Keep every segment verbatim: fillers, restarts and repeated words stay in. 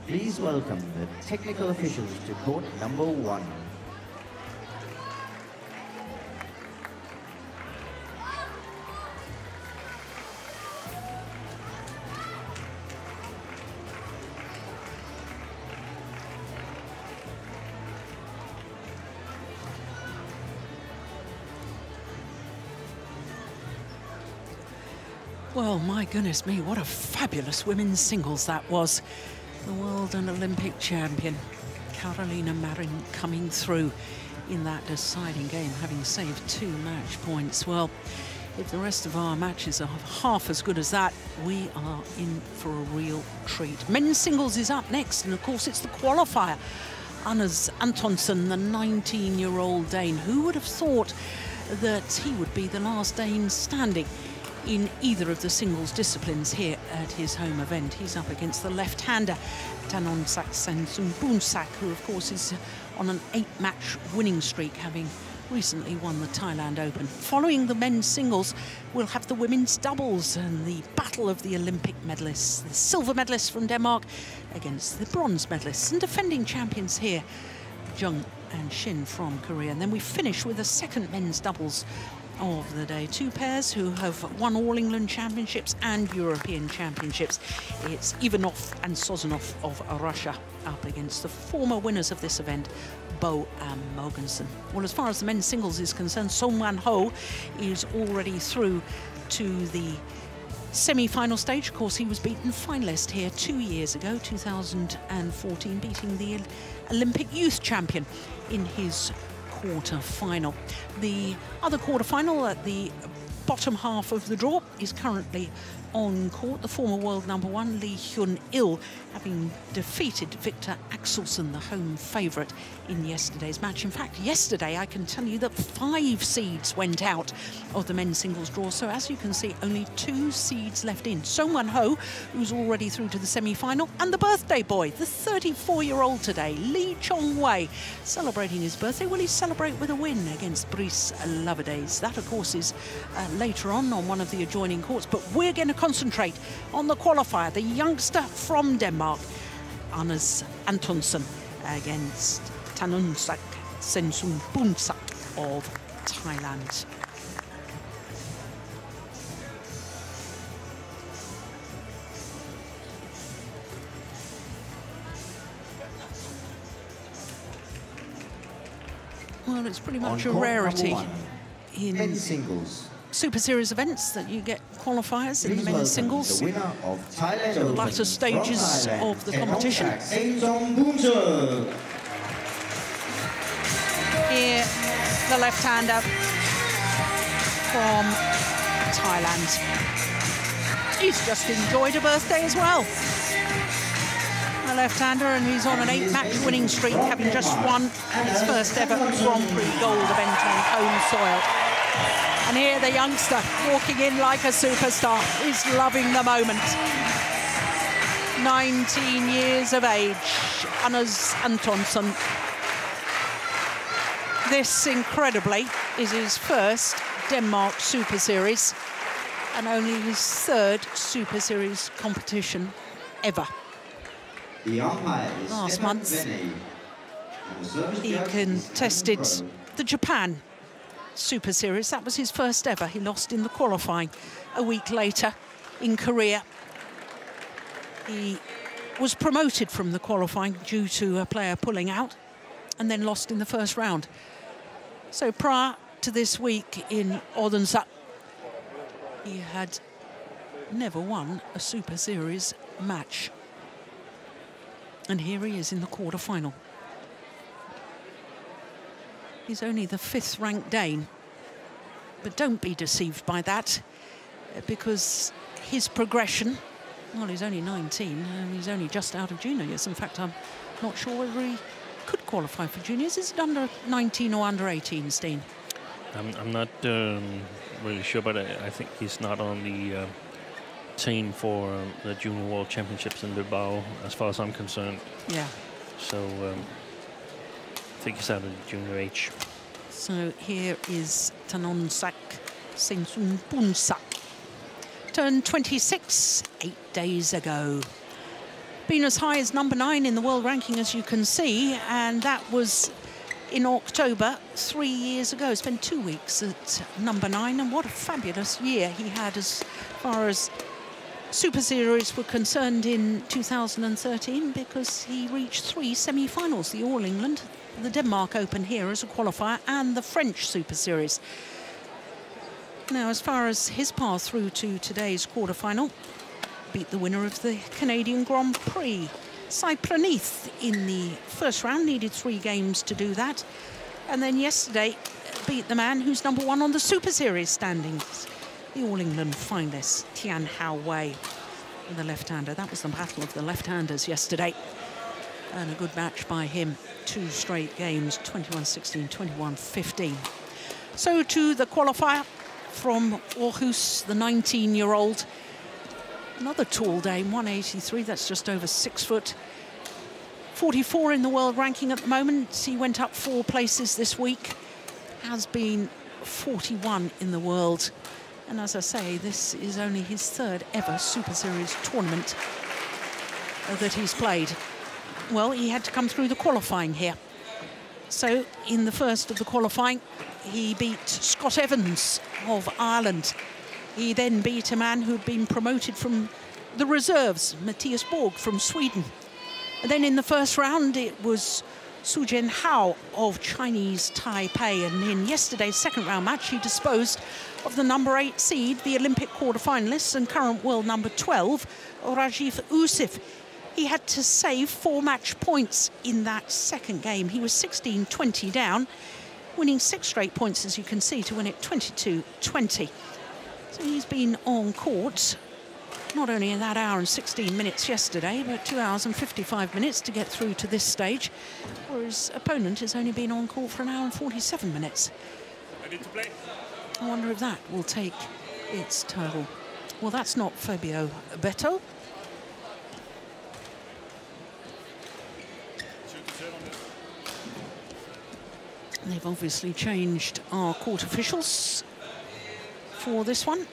Please welcome the technical officials to court number one. Well, my goodness me, what a fabulous women's singles that was. The world and Olympic champion, Carolina Marin, coming through in that deciding game, having saved two match points. Well, if the rest of our matches are half as good as that, we are in for a real treat. Men's singles is up next, and of course it's the qualifier. Anders Antonsen, the nineteen-year-old Dane. Who would have thought that he would be the last Dane standing in either of the singles disciplines here at his home event? He's up against the left-hander Tanongsak Saensomboonsuk, who of course is on an eight-match winning streak, having recently won the Thailand Open. Following the men's singles, we'll have the women's doubles and the battle of the Olympic medalists. The silver medalists from Denmark against the bronze medalists and defending champions here, Jung and Shin from Korea. And then we finish with a second men's doubles of the day. Two pairs who have won all England championships and European championships. It's Ivanov and Sozonov of Russia up against the former winners of this event, Bo and Mogensen. Well, as far as the men's singles is concerned, Song Man Ho is already through to the semi-final stage. Of course, he was beaten finalist here two years ago, two thousand fourteen, beating the Olympic youth champion in his quarter-final. The other quarter-final at the bottom half of the draw is currently on court. The former world number one, Lee Hyun-il, having defeated Victor Axelsen, the home favourite, in yesterday's match. In fact, yesterday I can tell you that five seeds went out of the men's singles draw. So as you can see, only two seeds left in. Song Man Ho, who's already through to the semi-final, and the birthday boy, the thirty-four-year-old today, Lee Chong-wei, celebrating his birthday. Will he celebrate with a win against Brice Laverdez? That, of course, is uh, later on on one of the adjoining courts. But we're going to concentrate on the qualifier, the youngster from Denmark, Anders Antonsen, against Tanongsak Saensomboonsuk of Thailand. Well, it's pretty much a rarity in singles Super Series events that you get qualifiers in the men's singles, the winner of Thailand the latter stages of the competition. Here, the left-hander from Thailand. He's just enjoyed a birthday as well. The left-hander, and he's on an eight-match winning streak, having just won his first ever Grand Prix gold event on home soil. And here the youngster, walking in like a superstar, is loving the moment. nineteen years of age, Anders Antonsen. This, incredibly, is his first Denmark Super Series and only his third Super Series competition ever. Last month, he contested the Japan Super Series. That was his first ever. He lost in the qualifying. A week later, in Korea, he was promoted from the qualifying due to a player pulling out, and then lost in the first round. So prior to this week in Odense, he had never won a Super Series match. And here he is in the quarter-final. He's only the fifth-ranked Dane. But don't be deceived by that, because his progression, well, he's only nineteen, and he's only just out of junior years. In fact, I'm not sure whether he could qualify for juniors. Is it under nineteen or under eighteen, Steen? I'm, I'm not um, really sure, but I, I think he's not on the uh, team for um, the Junior World Championships in Bilbao, as far as I'm concerned. Yeah. So um, I think he's out of the junior age. So here is Tanongsak Saensomboonsuk. Turned twenty-six eight days ago. been as high as number nine in the world ranking, as you can see, and that was in October three years ago. Spent two weeks at number nine, and what a fabulous year he had as far as Super Series were concerned in two thousand thirteen, because he reached three semi-finals: the All England, the Denmark Open here as a qualifier, and the French Super Series. Now, as far as his path through to today's quarterfinal, beat the winner of the Canadian Grand Prix, Sai Pranith, in the first round, needed three games to do that. And then yesterday beat the man who's number one on the Super Series standings, the All England finalist, Tian Hao Wei, the left-hander. That was the battle of the left-handers yesterday. And a good match by him. Two straight games, twenty-one sixteen, twenty-one fifteen. So to the qualifier from Aarhus, the nineteen-year-old. Another tall dame, one eighty-three, that's just over six foot. forty-four in the world ranking at the moment. He went up four places this week. Has been forty-one in the world. And as I say, this is only his third ever Super Series tournament that he's played. Well, he had to come through the qualifying here. So in the first of the qualifying, he beat Scott Evans of Ireland. He then beat a man who'd been promoted from the reserves, Matthias Borg from Sweden. And then in the first round, it was Su Jian Hao of Chinese Taipei. And in yesterday's second round match, he disposed of the number eight seed, the Olympic quarterfinalist and current world number twelve, Rajiv Usif. He had to save four match points in that second game. He was sixteen twenty down, winning six straight points, as you can see, to win it twenty-two twenty. So he's been on court not only in that hour and sixteen minutes yesterday, but two hours and fifty-five minutes to get through to this stage, where his opponent has only been on court for an hour and forty-seven minutes. Ready to play. I wonder if that will take its total. Well, that's not Fabio Beto. They've obviously changed our court officials for this one.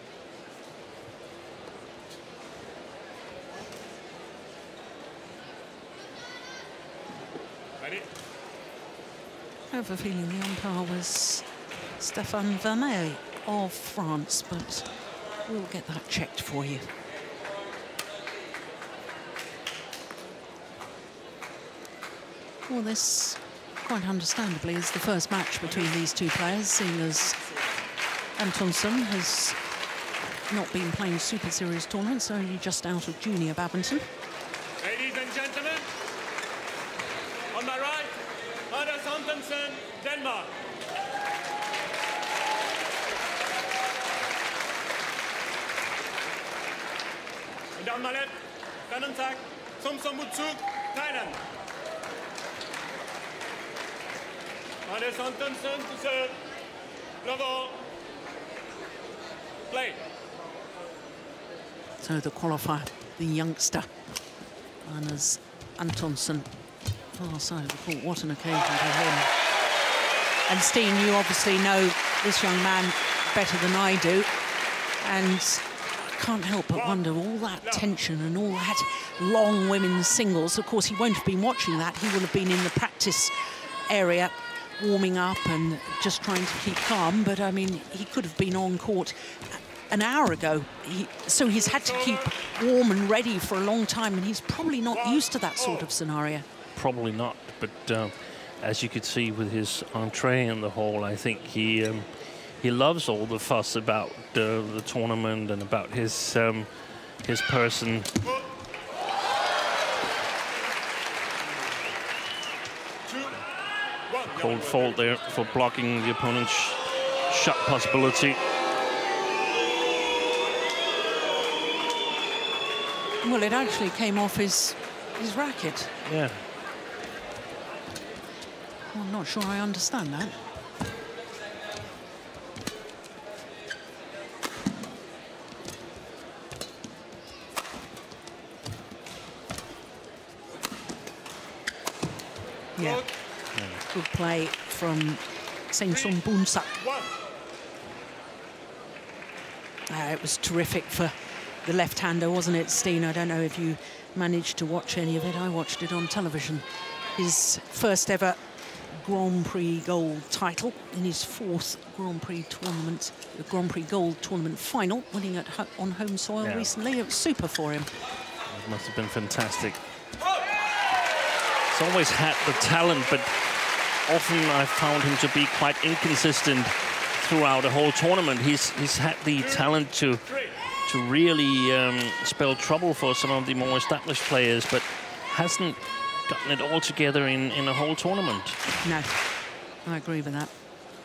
Ready. I have a feeling the umpire was Stéphane Vernet of France, but we'll get that checked for you. Well, this, quite understandably, is the first match between these two players, seeing as Antonsen has not been playing Super Series tournaments, only just out of junior badminton. Ladies and gentlemen, on my right, Antonsen, Denmark. And on my left, Tanongsak Saensomboonsuk, Thailand. Antonsen to serve. Bravo. Play. So the qualifier, the youngster, Anders Antonsen, far side of the court. What an occasion for him. And Steen, you obviously know this young man better than I do, and I can't help but wonder, all that tension and all that long women's singles. Of course, he won't have been watching that. He will have been in the practice area, warming up and just trying to keep calm. But I mean, he could have been on court an hour ago. He, so he's had to keep warm and ready for a long time, and he's probably not used to that sort of scenario. Probably not, but um, as you could see with his entree in the hall, I think he um, he loves all the fuss about uh, the tournament and about his um, his person. Cold fault there for blocking the opponent's shot possibility. Well, it actually came off his his racket. Yeah. Well, I'm not sure I understand that. Yeah. Good play from Saensomboonsuk. Uh, it was terrific for the left-hander, wasn't it, Steen? I don't know if you managed to watch any of it. I watched it on television. His first ever Grand Prix gold title in his fourth Grand Prix tournament, the Grand Prix gold tournament final, winning at ho on home soil yeah. recently. It was super for him. It must have been fantastic. He's always had the talent, but often I found him to be quite inconsistent throughout the whole tournament. He's he's had the talent to to really um, spell trouble for some of the more established players, but hasn't gotten it all together in in a whole tournament. No, I agree with that.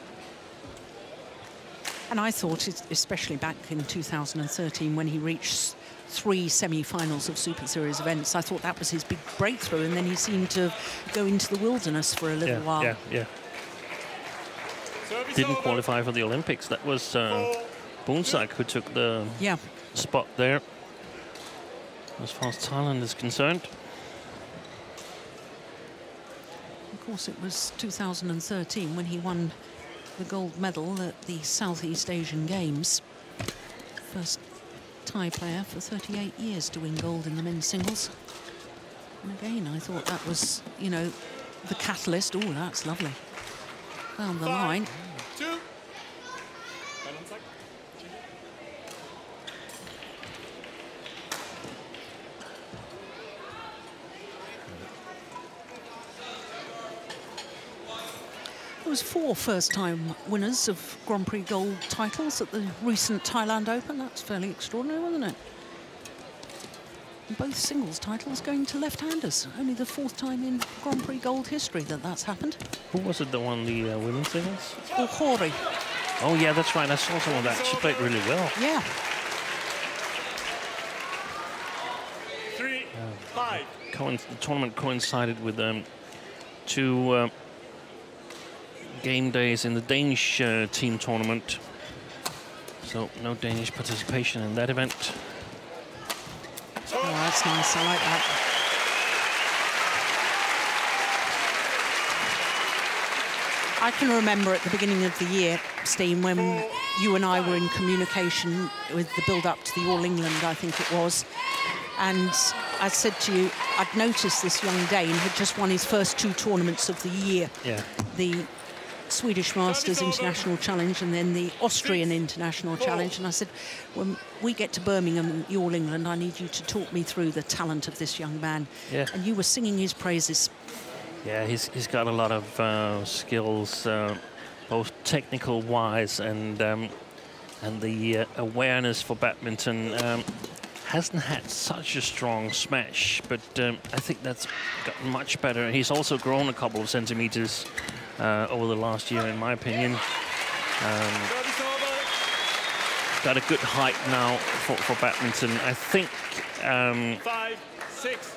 And I thought, especially back in two thousand thirteen, when he reached three semi-finals of Super Series events, I thought that was his big breakthrough, and then he seemed to go into the wilderness for a little yeah, while. Yeah, yeah. Didn't qualify for the Olympics. That was uh, Boonsak who took the yeah. spot there, as far as Thailand is concerned. Of course, it was two thousand thirteen when he won the gold medal at the Southeast Asian Games. First Thai player for thirty-eight years to win gold in the men's singles. And again, I thought that was, you know, the catalyst. Oh, that's lovely. Found the Five, line. Two. There was four first-time winners of Grand Prix gold titles at the recent Thailand Open. That's fairly extraordinary, wasn't it? And both singles titles going to left-handers. Only the fourth time in Grand Prix gold history that that's happened. Who was it that won the uh, women's singles? Oh, Hori. Oh, yeah, that's right. I saw some of that. She played really well. Yeah. Three, five. Coinc the tournament coincided with um, two uh, game days in the Danish uh, team tournament. So no Danish participation in that event. Oh, that's nice. I like that. I can remember at the beginning of the year, Steen, when you and I were in communication with the build-up to the All England, I think it was. And I said to you, I'd noticed this young Dane had just won his first two tournaments of the year. Yeah. The Swedish Masters International Challenge and then the Austrian International Challenge. And I said, when we get to Birmingham, the All England, I need you to talk me through the talent of this young man. Yeah. And you were singing his praises. Yeah, he's, he's got a lot of uh, skills, uh, both technical-wise and um, and the uh, awareness for badminton. Um, hasn't had such a strong smash, but um, I think that's gotten much better. He's also grown a couple of centimeters uh, over the last year, in my opinion. Um, got a good height now for, for badminton. I think... Um, Five, six.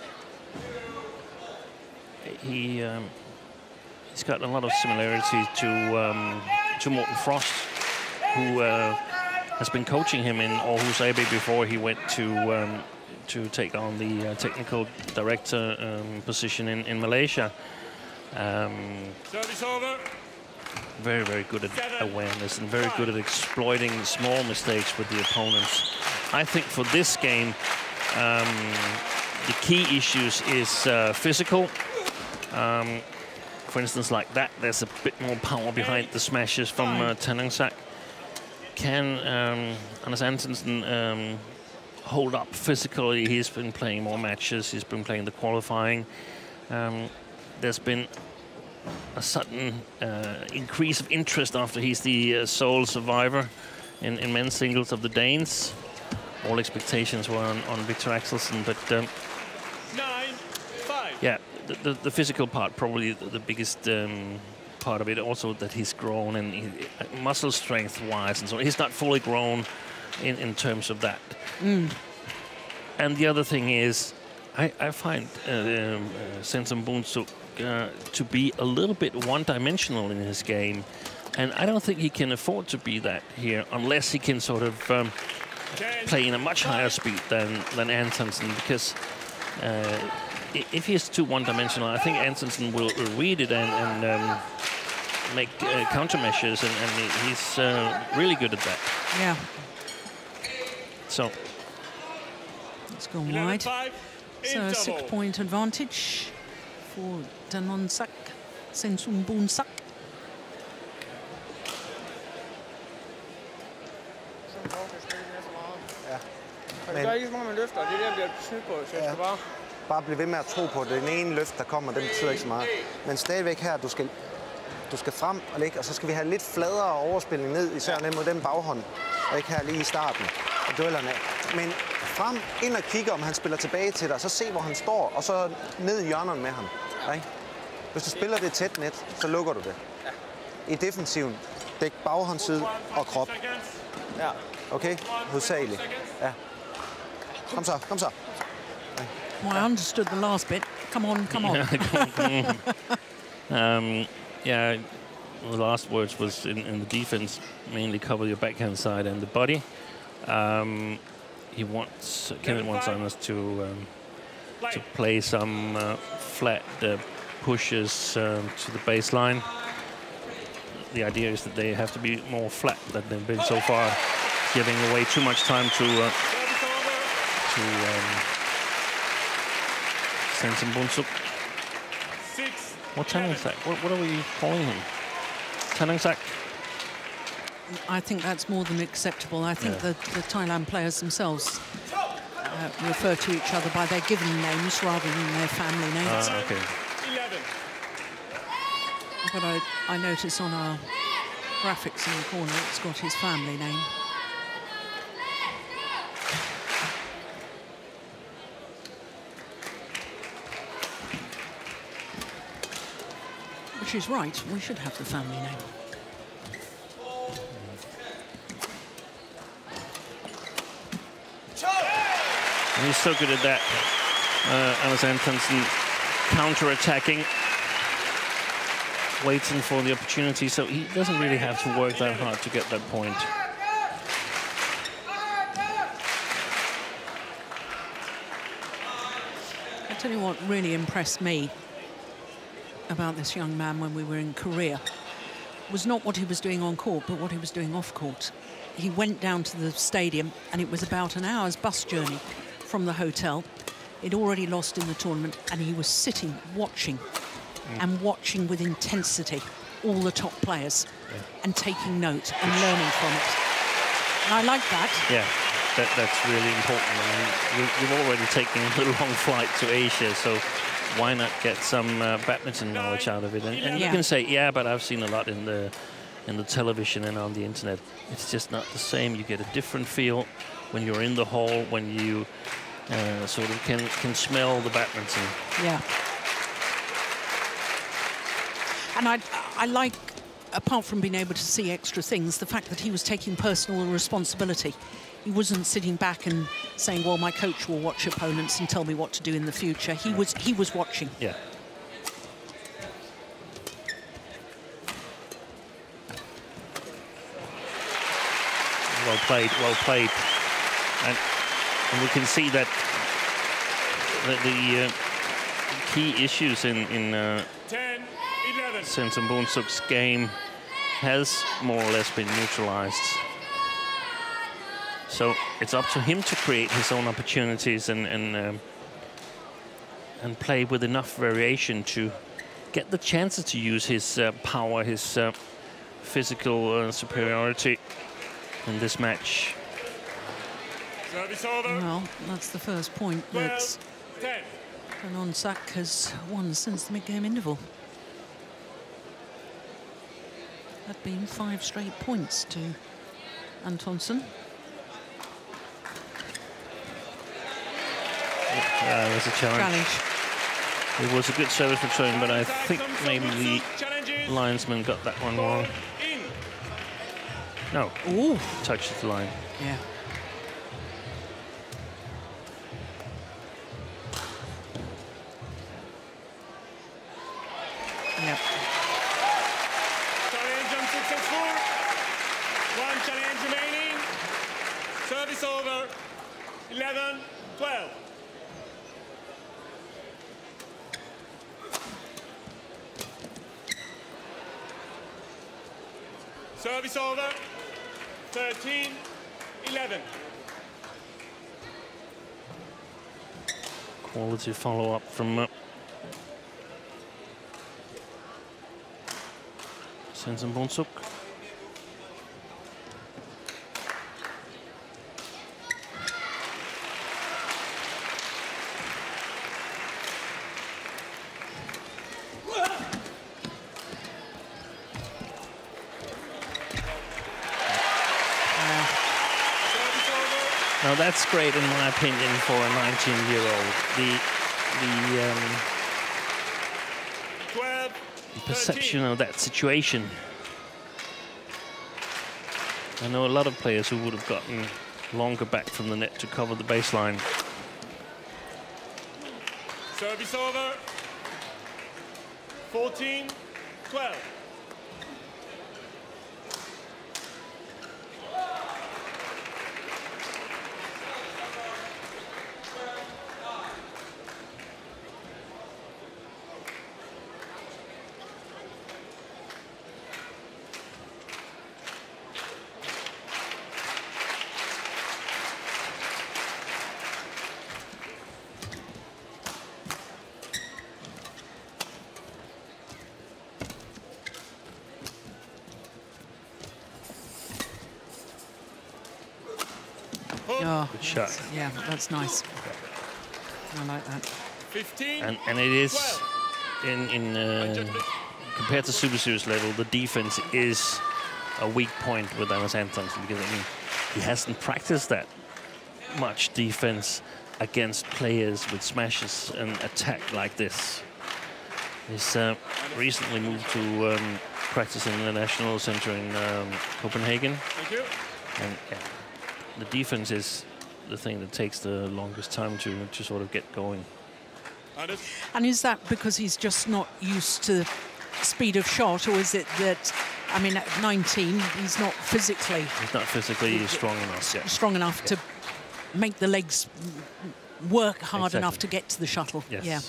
He, um, he's got a lot of similarity to, um, to Morten Frost, who uh, has been coaching him in Aarhus A B before he went to um, to take on the uh, technical director um, position in, in Malaysia. Um, Service over. very, very good at awareness and very good at exploiting small mistakes with the opponents. I think for this game, um, the key issues is uh, physical. Um, for instance, like that, there's a bit more power behind the smashes from uh, Tanongsak. Can um, Anders Antonsen um, hold up physically? He's been playing more matches. He's been playing the qualifying. Um, there's been a sudden uh, increase of interest after he's the uh, sole survivor in, in men's singles of the Danes. All expectations were on, on Victor Axelsen, but um, Nine, five. yeah, the, the, the physical part probably the, the biggest um, part of it. Also that he's grown and he, muscle strength-wise and so on. He's not fully grown in, in terms of that. Mm. And the other thing is, I, I find uh, um, uh, Saensomboonsuk uh, to be a little bit one-dimensional in his game, and I don't think he can afford to be that here unless he can sort of um, play in a much higher speed than than Antonsen, because uh, if he's too one-dimensional, I think Antonsen will read it and, and um, make uh, countermeasures, and, and he's uh, really good at that. Yeah. So It's gone wide. So a six-point advantage for Tanongsak Saensomboonsuk. Men det gør ikke, som om man løfter. Det er der, bliver snydt på, så jeg skal bare... Bare blive ved med at tro på, at den ene løft, der kommer, den betyder ikke så meget. Men stadigvæk her, du skal, du skal frem og ligge, og så skal vi have lidt fladere overspilning ned, især ned mod den baghånd, og ikke her lige i starten af duellerne. Men frem, ind og kigge, om han spiller tilbage til dig, så se, hvor han står, og så ned i hjørnerne med ham. Ikke? Hvis du spiller det tæt net, så lukker du det. I defensiven, dæk baghåndsside og krop. Ja. Okay? Hovedsageligt. Ja. Kom så, kom så. Well, I understood the last bit. Come on, come on. um, yeah, the last words was in, in the defense, mainly cover your backhand side and the body. Um, he wants, Kevin wants us to um, to play some uh, flat uh, pushes um, to the baseline. The idea is that they have to be more flat than they've been so far, giving away too much time to uh, to. Um, Saensomboonsuk. What Tanongsak? What, what are we calling him? Tanongsak? I think that's more than acceptable. I think yeah. the, the Thailand players themselves uh, refer to each other by their given names rather than their family names. Uh, okay. But I, I notice on our graphics in the corner, it's got his family name. She's right, we should have the family name. And he's so good at that. Uh, Antonsen counter-attacking, waiting for the opportunity, so he doesn't really have to work that hard to get that point. I tell you what really impressed me about this young man when we were in Korea was not what he was doing on court, but what he was doing off court. He went down to the stadium, and it was about an hour's bus journey from the hotel. He'd already lost in the tournament, and he was sitting, watching, mm. and watching with intensity all the top players, yeah. and taking note and learning from it. And I like that. Yeah, that, that's really important. I mean, we've already taken a long flight to Asia, so why not get some uh, badminton knowledge out of it? And, and you yeah. can say, yeah, but I've seen a lot in the in the television and on the internet. It's just not the same. You get a different feel when you're in the hall, when you uh, sort of can can smell the badminton. Yeah. And I I like, apart from being able to see extra things, the fact that he was taking personal responsibility. He wasn't sitting back and saying, well, my coach will watch opponents and tell me what to do in the future. He was he was watching. Yeah. Well played, well played. And, and we can see that the, the uh, key issues in, in uh, Saensomboonsuk's game has more or less been neutralized. So it's up to him to create his own opportunities and and, um, and play with enough variation to get the chances to use his uh, power, his uh, physical uh, superiority in this match. Well, that's the first point that Tanongsak has won since the mid-game interval. That's been five straight points to Antonsen. Uh, there's a challenge. challenge. It was a good service return, but I think maybe the linesman got that one wrong. No. Ooh. Touched the line. Yeah. Yep. Challenge unsuccessful. One challenge remaining. Service over. eleven twelve. Service over. thirteen eleven. Quality follow-up from uh, Saensomboonsuk. Now that's great in my opinion for a nineteen-year-old. The the, um, the perception of that situation. I know a lot of players who would have gotten longer back from the net to cover the baseline. Service over. fourteen twelve. Oh, good shot. That's, yeah, that's nice. I like that. fifteen. And and it is in in uh, compared to Super Series level, the defense is a weak point with Anders Antonsen, because I mean he hasn't practiced that much defense against players with smashes and attack like this. He's uh, recently moved to um, practice in the National Center in um, Copenhagen. Thank you. And yeah, the defense is the thing that takes the longest time to, to sort of get going. And is that because he's just not used to speed of shot, or is it that, I mean, at nineteen, he's not physically... He's not physically strong enough yet. Strong enough yeah. to make the legs work hard exactly. enough to get to the shuttle. Yes. Yeah.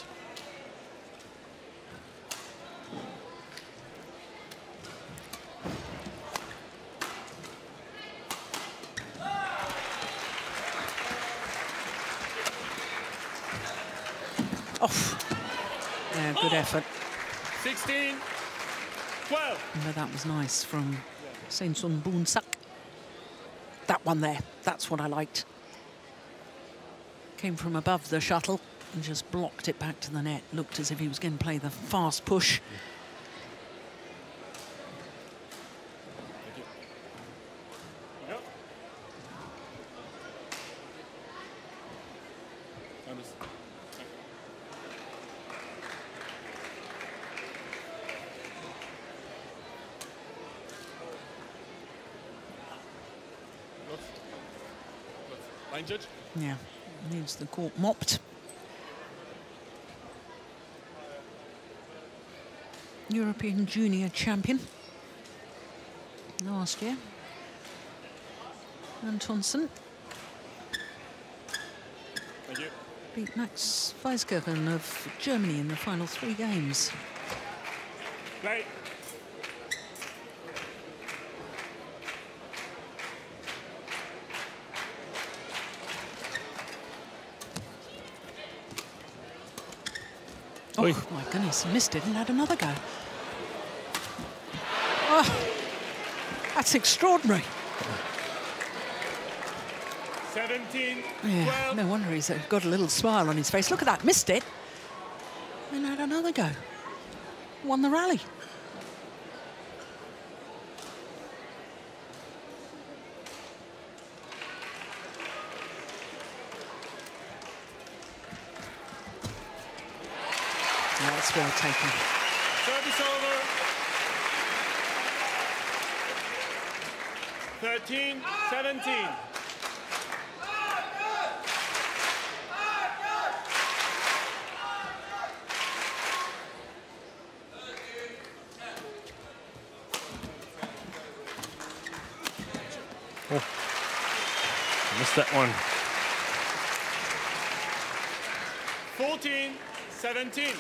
Off. Yeah, good effort. sixteen twelve. But that was nice from Saensomboonsuk. That one there, that's what I liked. Came from above the shuttle and just blocked it back to the net. Looked as if he was going to play the fast push. Line judge? Yeah, needs the court mopped. European junior champion last year. Antonsen. Thank you. Beat Max Weiskirchen of Germany in the final three games. Play. Oh, my goodness, he missed it and had another go. Oh, that's extraordinary. seventeen Yeah, twelve. no wonder he's got a little smile on his face. Look at that, missed it. And had another go. Won the rally. That's well taken. Service over. thirteen seventeen. Oh, missed that one. fourteen seventeen.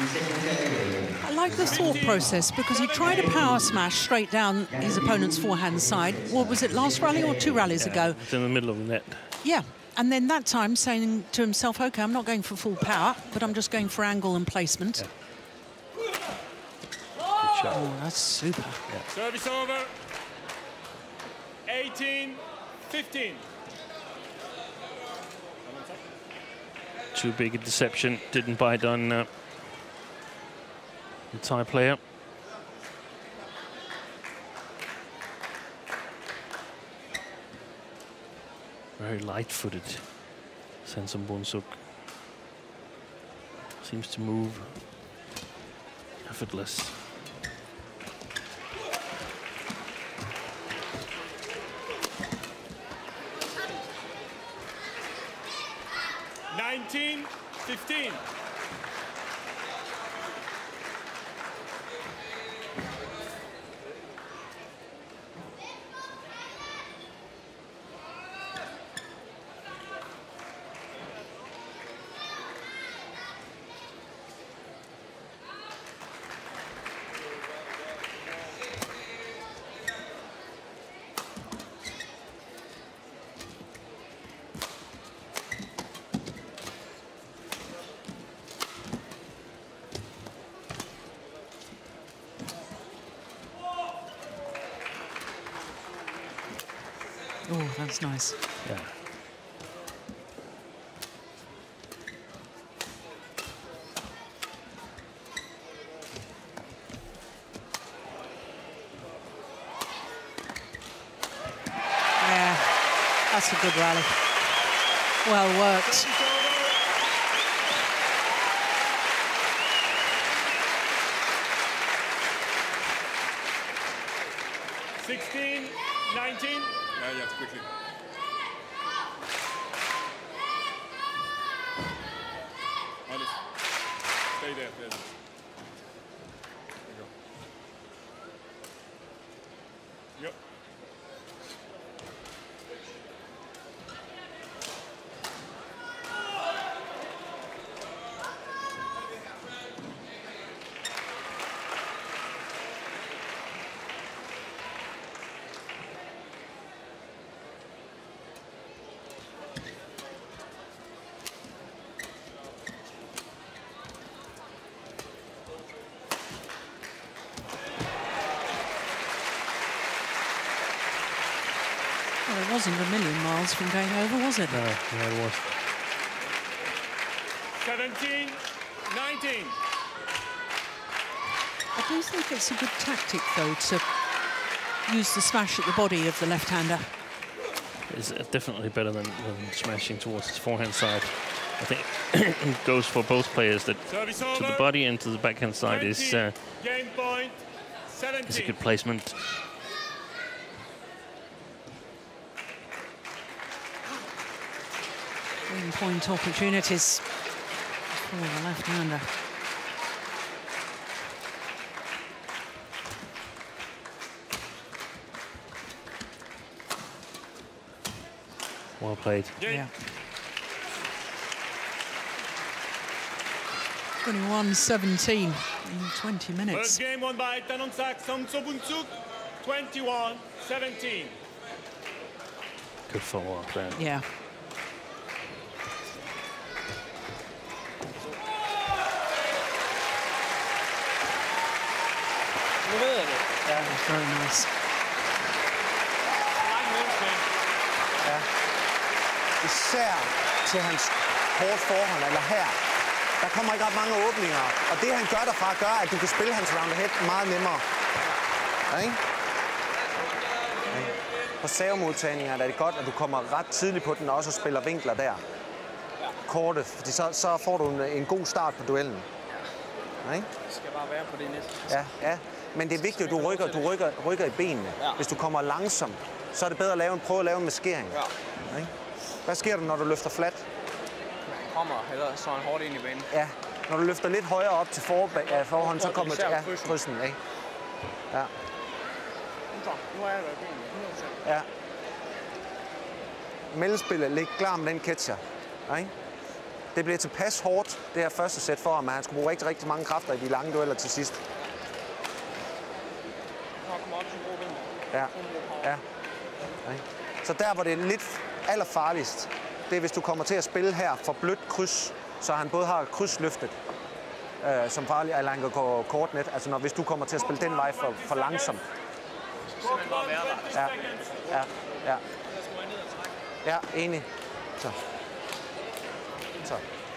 I like the thought process because he tried a power smash straight down his opponent's forehand side. What was it, last rally or two rallies yeah, ago? It's in the middle of the net. Yeah, and then that time saying to himself, OK, I'm not going for full power, but I'm just going for angle and placement. Yeah. Oh, that's super. Yeah. Service over. eighteen fifteen. Too big a deception. Didn't bite on uh, the Thai player. Very light-footed. Saensomboonsuk seems to move effortless. nineteen fifteen. Oh, that's nice. Yeah. Yeah, that's a good rally. Well worked. sixteen nineteen. Yeah, yeah, quickly. Honest. Stay there, yes. There you go. Yep. Well, it wasn't a million miles from going over, was it? No, no, it was. seventeen nineteen. I do think it's a good tactic, though, to use the smash at the body of the left-hander. It's definitely better than, than smashing towards his forehand side. I think it goes for both players that Service to over. the body and to the backhand side is, uh, Game point. is a seventeen. good placement. Wing point opportunities for the left-hander. Well played. Yeah. twenty-one seventeen in twenty minutes. First game won by Tanongsak Saensomboonsuk. twenty-one seventeen. Good follow-up there. Yeah. That was very nice. Ja. Især til hans hårdt forhånd, eller her. Der kommer ikke ret mange åbninger. Og det, han gør derfra, gør, at du kan spille hans round ahead meget nemmere. Ja, ikke? Ja. På servemodtagninger er det godt, at du kommer ret tidligt på den, og også spiller vinkler der. Korte, fordi så, så får du en, en god start på duellen. Ja, ikke? Det skal bare være på det næste. Ja, ja. Men det er vigtigt, at du rykker, du rykker, rykker i benene. Ja. Hvis du kommer langsomt, så er det bedre at lave en, prøve at lave en maskering. Ja. Ja. Hvad sker der, når du løfter flat? Kommer eller så han hårdt ind i banen. Ja, når du løfter lidt højere op til forba- ja, forhånd, så kommer især ja, krydsen. krydsen. Ikke? Ja. Nu er jeg der i benene. hundrede procent. Ja. Mellemspillet, ligge klar med den catcher. Ja, ikke? det blev tilpas hårdt, det her første sæt for ham, at han skulle bruge rigtig, rigtig mange kræfter i de lange dueller til sidst. Ja, ja. Så der, hvor det er lidt allerfarligst, det er, hvis du kommer til at spille her for blødt kryds, så han både har krydsløftet, øh, som farligt, eller han kan gå kort net. Altså, når, hvis du kommer til at spille den vej for, for langsomt. Ja, ja, ja. Ja, enig. Så. Så.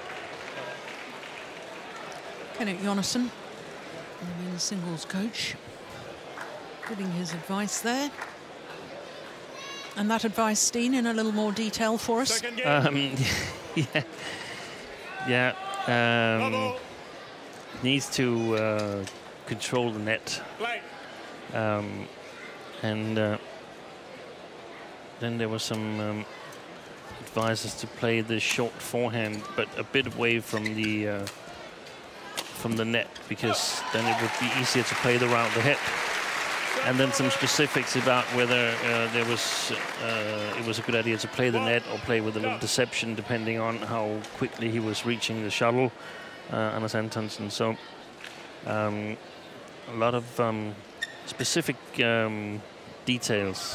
Kenneth Yonex, the men's singles coach, giving his advice there. And that advice, Steen, in a little more detail for us. Um, yeah, yeah. Um, needs to uh, control the net. Um, and uh, then there was some um, advices to play the short forehand, but a bit away from the uh, from the net, because then it would be easier to play the round ahead. And then some specifics about whether uh, there was uh, it was a good idea to play the net or play with a little deception, depending on how quickly he was reaching the shuttle, uh, Anders Antonsen. So um, a lot of um, specific um, details.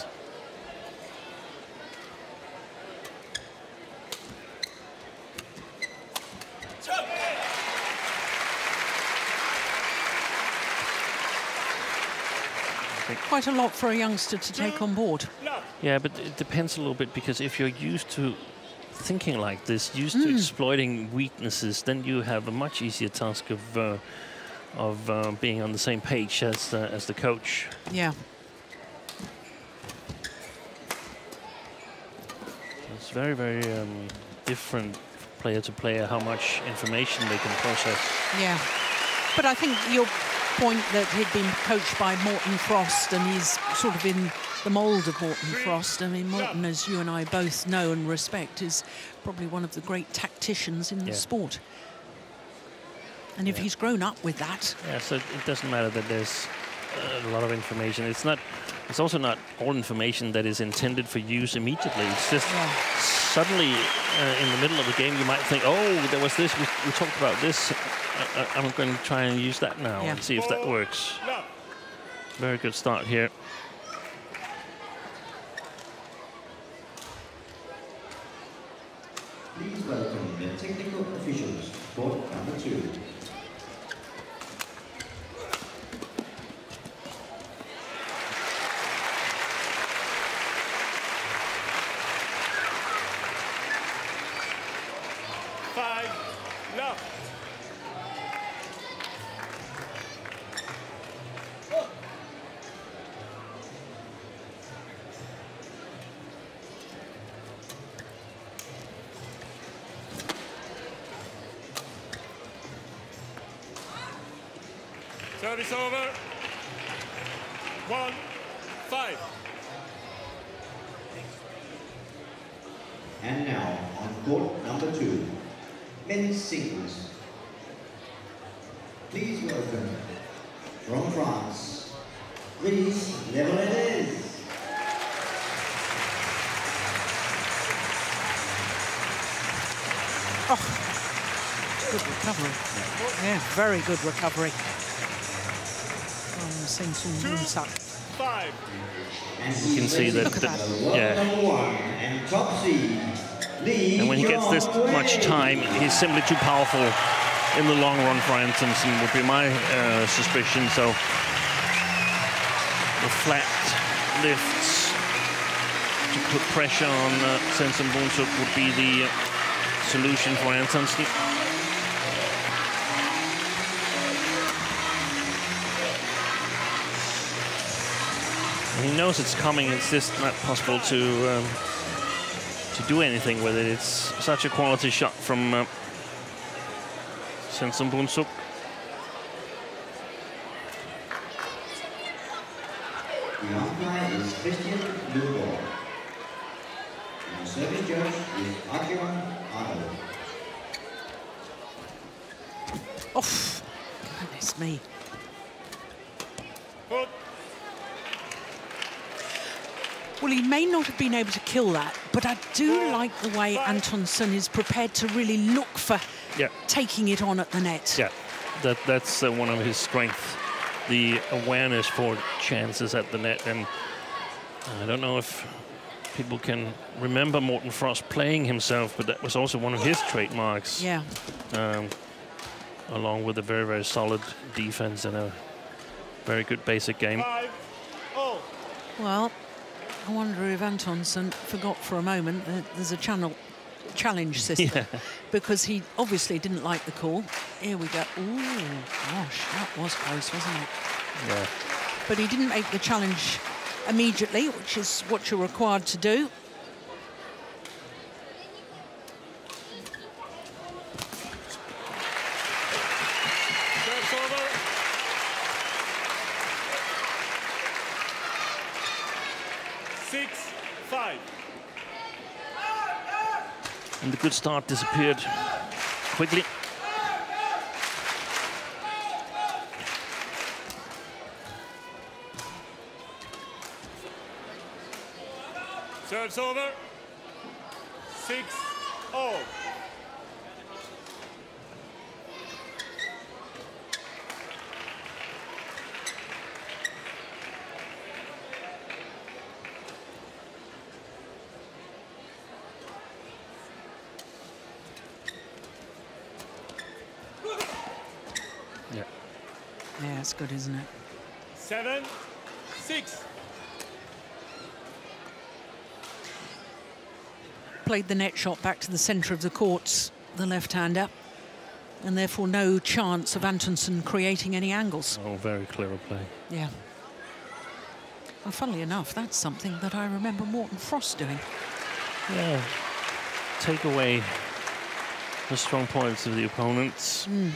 Quite a lot for a youngster to take on board. Yeah, but it depends a little bit, because if you're used to thinking like this, used mm. to exploiting weaknesses, then you have a much easier task of uh, of uh, being on the same page as uh, as the coach. Yeah. It's very, very um, different player to player how much information they can process. Yeah, but I think your point that he'd been coached by Morten Frost and he's sort of in the mould of Morten Frost. I mean, Morten, as you and I both know and respect, is probably one of the great tacticians in the yeah. sport. And if yeah. he's grown up with that... Yeah, so it doesn't matter that there's a lot of information. It's not. It's also not all information that is intended for use immediately. It's just yeah. suddenly uh, in the middle of the game you might think, oh, there was this, we, we talked about this. Uh, I'm going to try and use that now yeah. and see if that works. Very good start here. Please welcome the technical officials, court number two. Five, love. Service over. One, five. And now on court number two, men's singles. Please welcome from France, Brice Levallois. Oh, good recovery. Yeah, very good recovery. Saensomboonsuk. Five. You can see that, that yeah. And when he gets this much time, he's simply too powerful in the long run for Antonsen, would be my uh, suspicion. So the flat lifts to put pressure on uh, Saensomboonsuk would be the uh, solution for Antonsen. He knows it's coming. It's just not possible to um, to do anything with it. It's such a quality shot from uh, Saensomboonsuk. The umpire is Christian Lugo. And the service judge is Adrian Arnold. Oh, goodness me. Well, he may not have been able to kill that, but I do Four, like the way five. Antonsen is prepared to really look for Yeah. taking it on at the net. Yeah, that that's uh, one of his strengths, the awareness for chances at the net. And I don't know if people can remember Morten Frost playing himself, but that was also one of his trademarks. Yeah. Um, along with a very, very solid defense and a very good basic game. Five. Oh. Well, I wonder if Antonsen forgot for a moment that there's a channel challenge system, Yeah. because he obviously didn't like the call. Here we go. Ooh, gosh, that was close, wasn't it? Yeah. But he didn't make the challenge immediately, which is what you're required to do. Serve's over. Six, five. And the good start disappeared quickly. Serve's over. Six, oh. Yeah. Yeah, it's good, isn't it? Seven, six. Played the net shot back to the centre of the courts, the left-hander, and therefore no chance of Antonsen creating any angles. Oh, very clever play. Yeah. And funnily enough, that's something that I remember Morten Frost doing. Yeah. Take away the strong points of the opponents. Mm.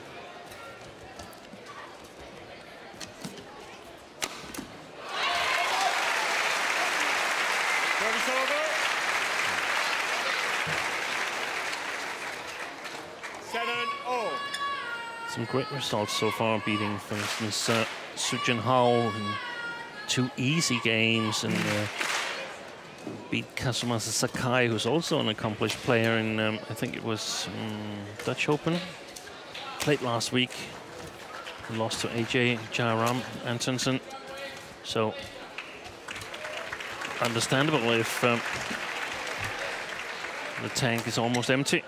Serve's over. Seven, oh. Some great results so far, beating, for instance, uh, Sujin Hao in two easy games, and uh, beat Kazumasa Sakai, who's also an accomplished player in, um, I think it was um, Dutch Open. Played last week. Lost to A J Jairam Antonsen. So, understandable if um, the tank is almost empty.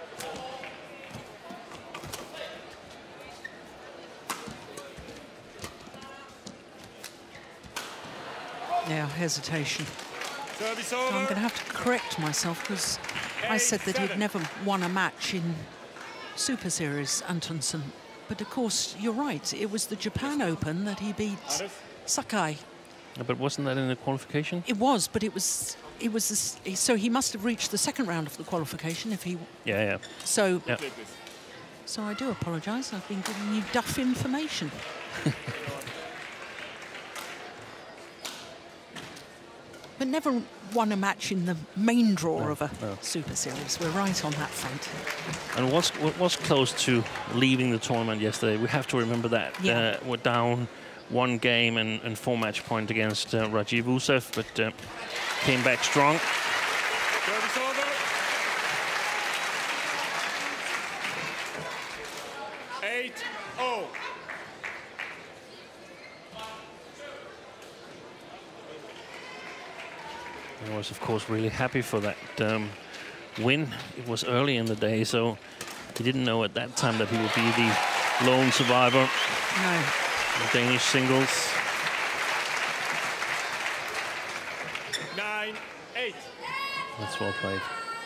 Yeah, hesitation. Service So I'm over. going to have to correct myself, because I said that he'd never won a match in Super Series, Antonsen. But of course, you're right. It was the Japan Open that he beat Sakai. Yeah, but wasn't that in the qualification? It was, but it was it was this, so he must have reached the second round of the qualification if he. Yeah, yeah. So Yeah. so I do apologise. I've been giving you duff information. But never won a match in the main draw No, of a no. Super Series. We're right on that front. And was was close to leaving the tournament yesterday. We have to remember that. Yeah. Uh, we're down one game and, and four match point against uh, Rajiv Usev, but uh, came back strong. Service over. Eight, oh. I was, of course, really happy for that um, win. It was early in the day, so he didn't know at that time that he would be the lone survivor No. in Danish singles. Nine, eight. That's well played.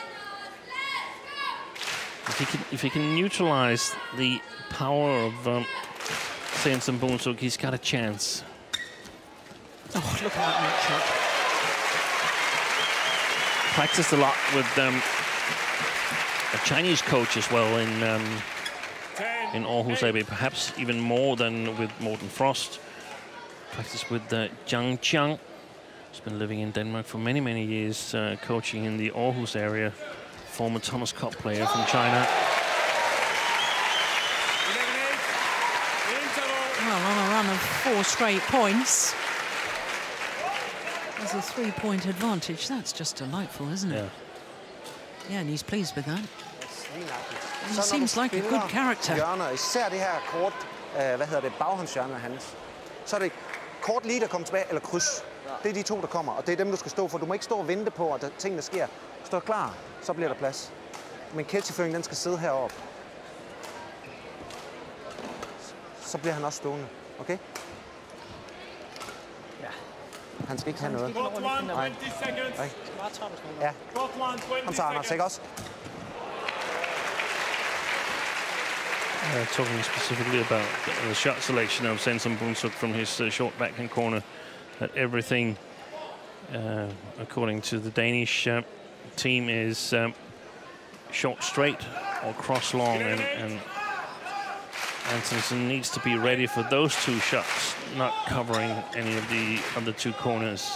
If he can, if he can neutralize the power of um, Saensomboonsuk, he's got a chance. Oh, look at that net shot. Practiced a lot with um, a Chinese coach as well in um, Ten, in Aarhus, eight. maybe perhaps even more than with Morten Frost. Practiced with uh, Zhang Jiang. He's been living in Denmark for many, many years, uh, coaching in the Aarhus area. Former Thomas Cup player from China. Eleven, eight. Interval. Well, on a run of four straight points. There's a three-point advantage. That's just delightful, isn't it? Yeah. Yeah, and he's pleased with that. He He seems like a good character. Hjørner, især det her kort, øh, hvad hedder det, baghåndshjørne af hans. Så er det kort lige, der kommer tilbage, eller kryds. Det er de to, der kommer, og det er dem, du skal stå for. Du må ikke stå og vente på, at tingene sker. Stå klar, så bliver der plads. Men catcherføringen, den skal sidde heroppe. Så bliver han også stående, okay? Ja. Han skal ikke have noget. Court one, Nej. twenty seconds. Nej. Bare trappesnor. Ja, Court one, twenty kom så, Anders, ikke seconds. også? Uh, talking specifically about the shot selection of Saensomboonsuk from his uh, short backhand corner, that everything, uh, according to the Danish uh, team, is um, short straight or cross long, and, and Antonsen needs to be ready for those two shots, not covering any of the other two corners.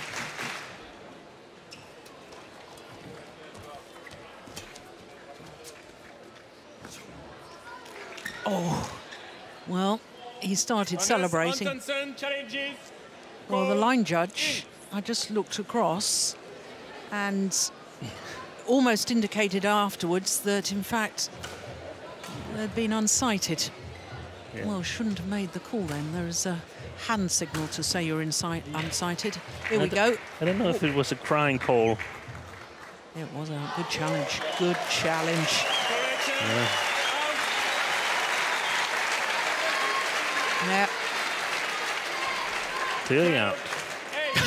Oh, well, he started celebrating. Antonsen challenges. Well, the line judge, I just looked across and almost indicated afterwards that, in fact, they'd been unsighted. Yeah. Well, shouldn't have made the call then. There is a hand signal to say you're insight, unsighted. Here I we d- go. I don't know if it was a crying call. It was a good challenge. Good challenge. Correction. Yeah. Yeah. Clearly out. Eight.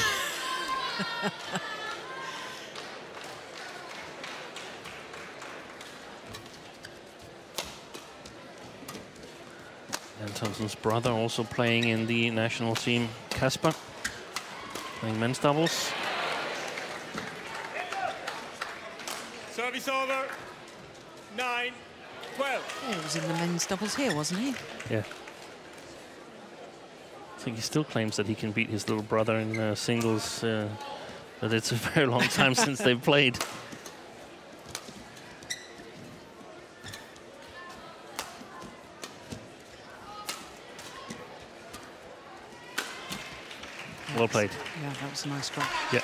Antonsen's brother also playing in the national team, Kasper, playing men's doubles. Service over. Nine, twelve. Yeah, he was in the men's doubles here, wasn't he? Yeah. I think he still claims that he can beat his little brother in uh, singles, uh, but it's a very long time since they've played. Well played. Yeah, that was a nice drop. Yeah.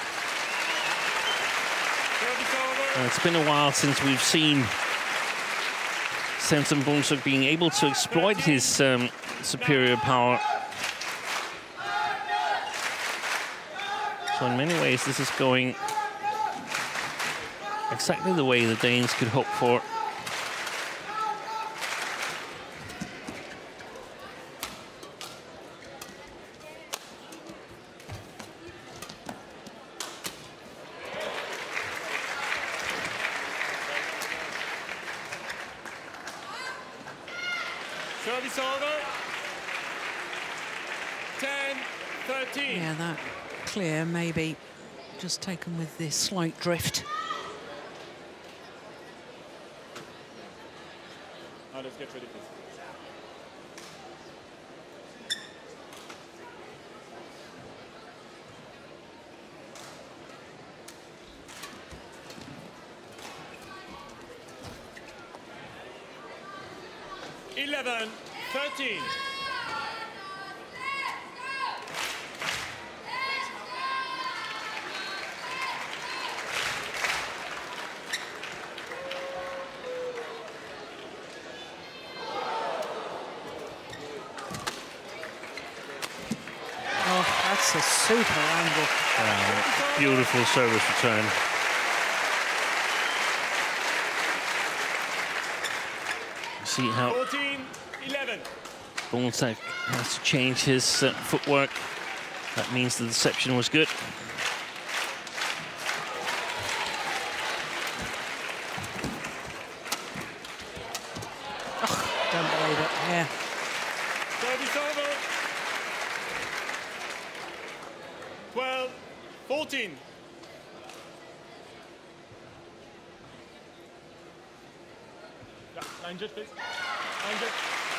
Service over. Uh, it's been a while since we've seen Saensomboonsuk being able to exploit his um, superior power. So in many ways, this is going exactly the way the Danes could hope for. Service over. ten, thirteen. Yeah, that clear, maybe just taken with this slight drift. Now let's get ready, please. eleven, thirteen. Oh, that's a super angle. Uh, beautiful service return. See how fourteen, eleven. Boonsuk has to change his uh, footwork. That means the deception was good. Oh, don't believe it. Yeah. Service over. twelve, fourteen. Yeah, line judge, please. Line judge.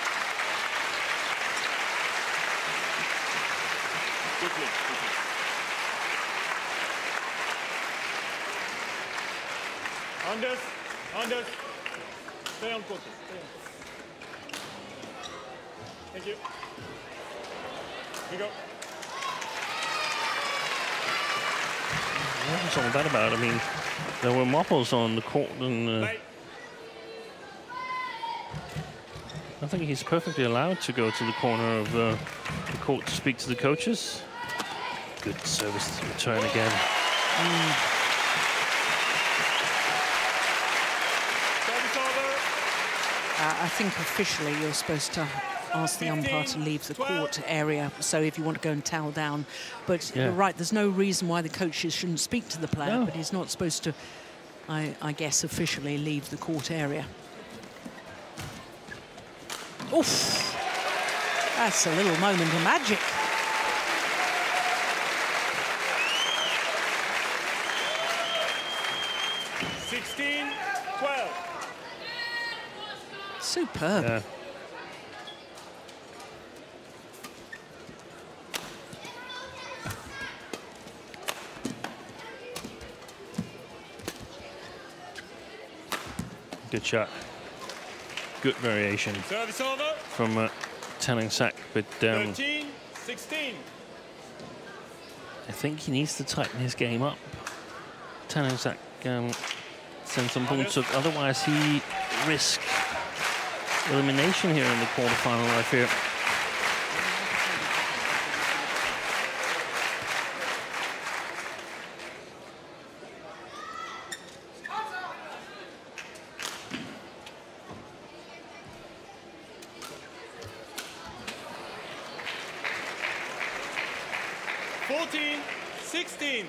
Quickly, quickly. Anders, Anders. Stay on court. Stay on court. Thank you. Here you go. What was all that about? I mean, there were moppers on the court, and uh, I think he's perfectly allowed to go to the corner of uh, the court to speak to the coaches. Good service to return again. Mm. Uh, I think officially you're supposed to ask the umpire to leave the court area, so if you want to go and towel down. But yeah. you're right, there's no reason why the coaches shouldn't speak to the player, no. but he's not supposed to, I, I guess, officially leave the court area. Oof! That's a little moment of magic. sixteen twelve. Superb. Yeah. Good shot. Good variation Service over. from uh, Tanongsak, but um, thirteen sixteen. I think he needs to tighten his game up. Tanongsak um, Saensomboonsuk, otherwise he risks elimination here in the quarterfinal, I fear. fourteen sixteen.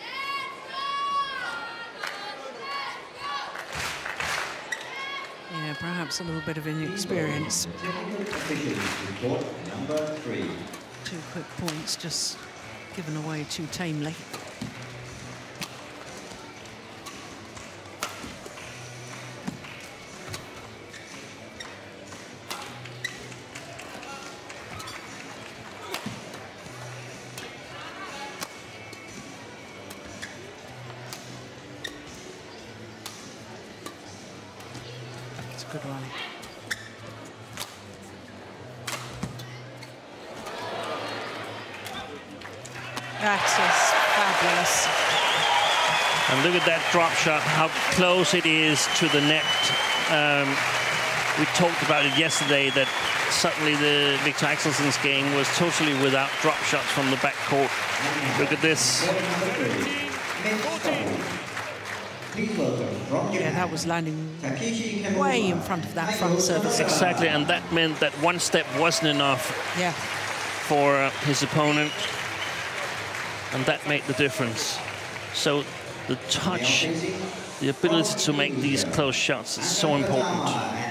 Yeah, perhaps a little bit of inexperience. Number three. Two quick points just given away too tamely. Good one. That is fabulous. And look at that drop shot, how close it is to the net. Um, we talked about it yesterday, that suddenly the Victor Axelsen's game was totally without drop shots from the backcourt. Look at this. Yeah, that was landing way in front of that front service. Exactly, and that meant that one step wasn't enough yeah. for uh, his opponent, and that made the difference. So the touch, the ability to make these close shots is so important.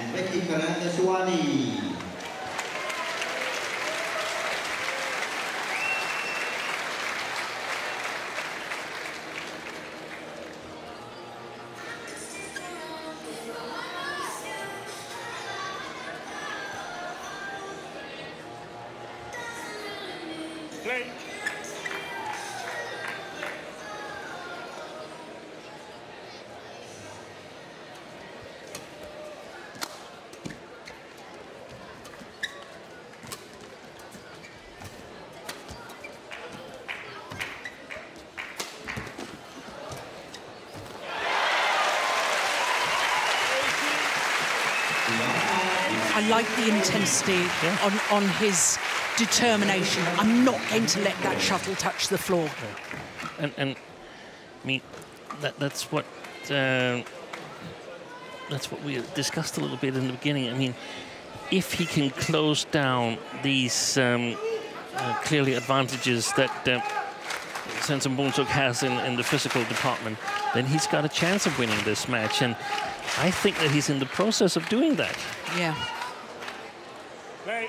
Play. I like the intensity yeah. on, on his determination. I'm not going to let that shuttle touch the floor. Yeah. And, and I mean, that, that's what uh, that's what we discussed a little bit in the beginning. I mean, if he can close down these um, uh, clearly advantages that uh, Saensomboonsuk has in, in the physical department, then he's got a chance of winning this match. And I think that he's in the process of doing that. Yeah. Play.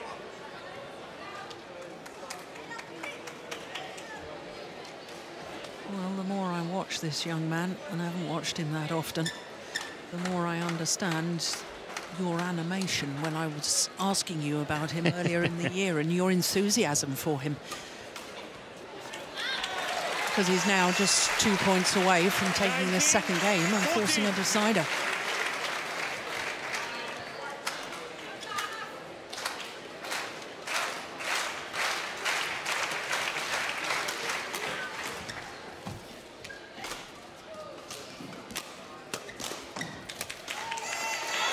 Well, the more I watch this young man, and I haven't watched him that often, the more I understand your animation when I was asking you about him earlier in the year and your enthusiasm for him. Because he's now just two points away from taking this second game and forcing a decider.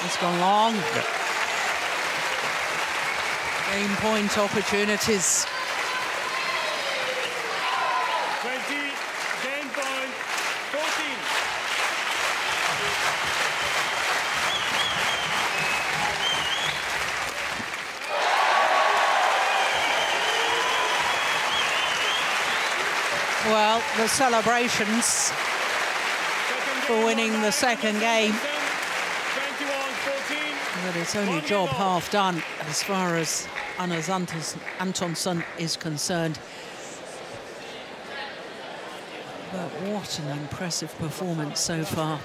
It's gone long. Yeah. Game point opportunities. twenty, game point, fourteen. Well, the celebrations for winning the second game. But it's only job half done as far as Anders Antonsen is concerned. But what an impressive performance so far.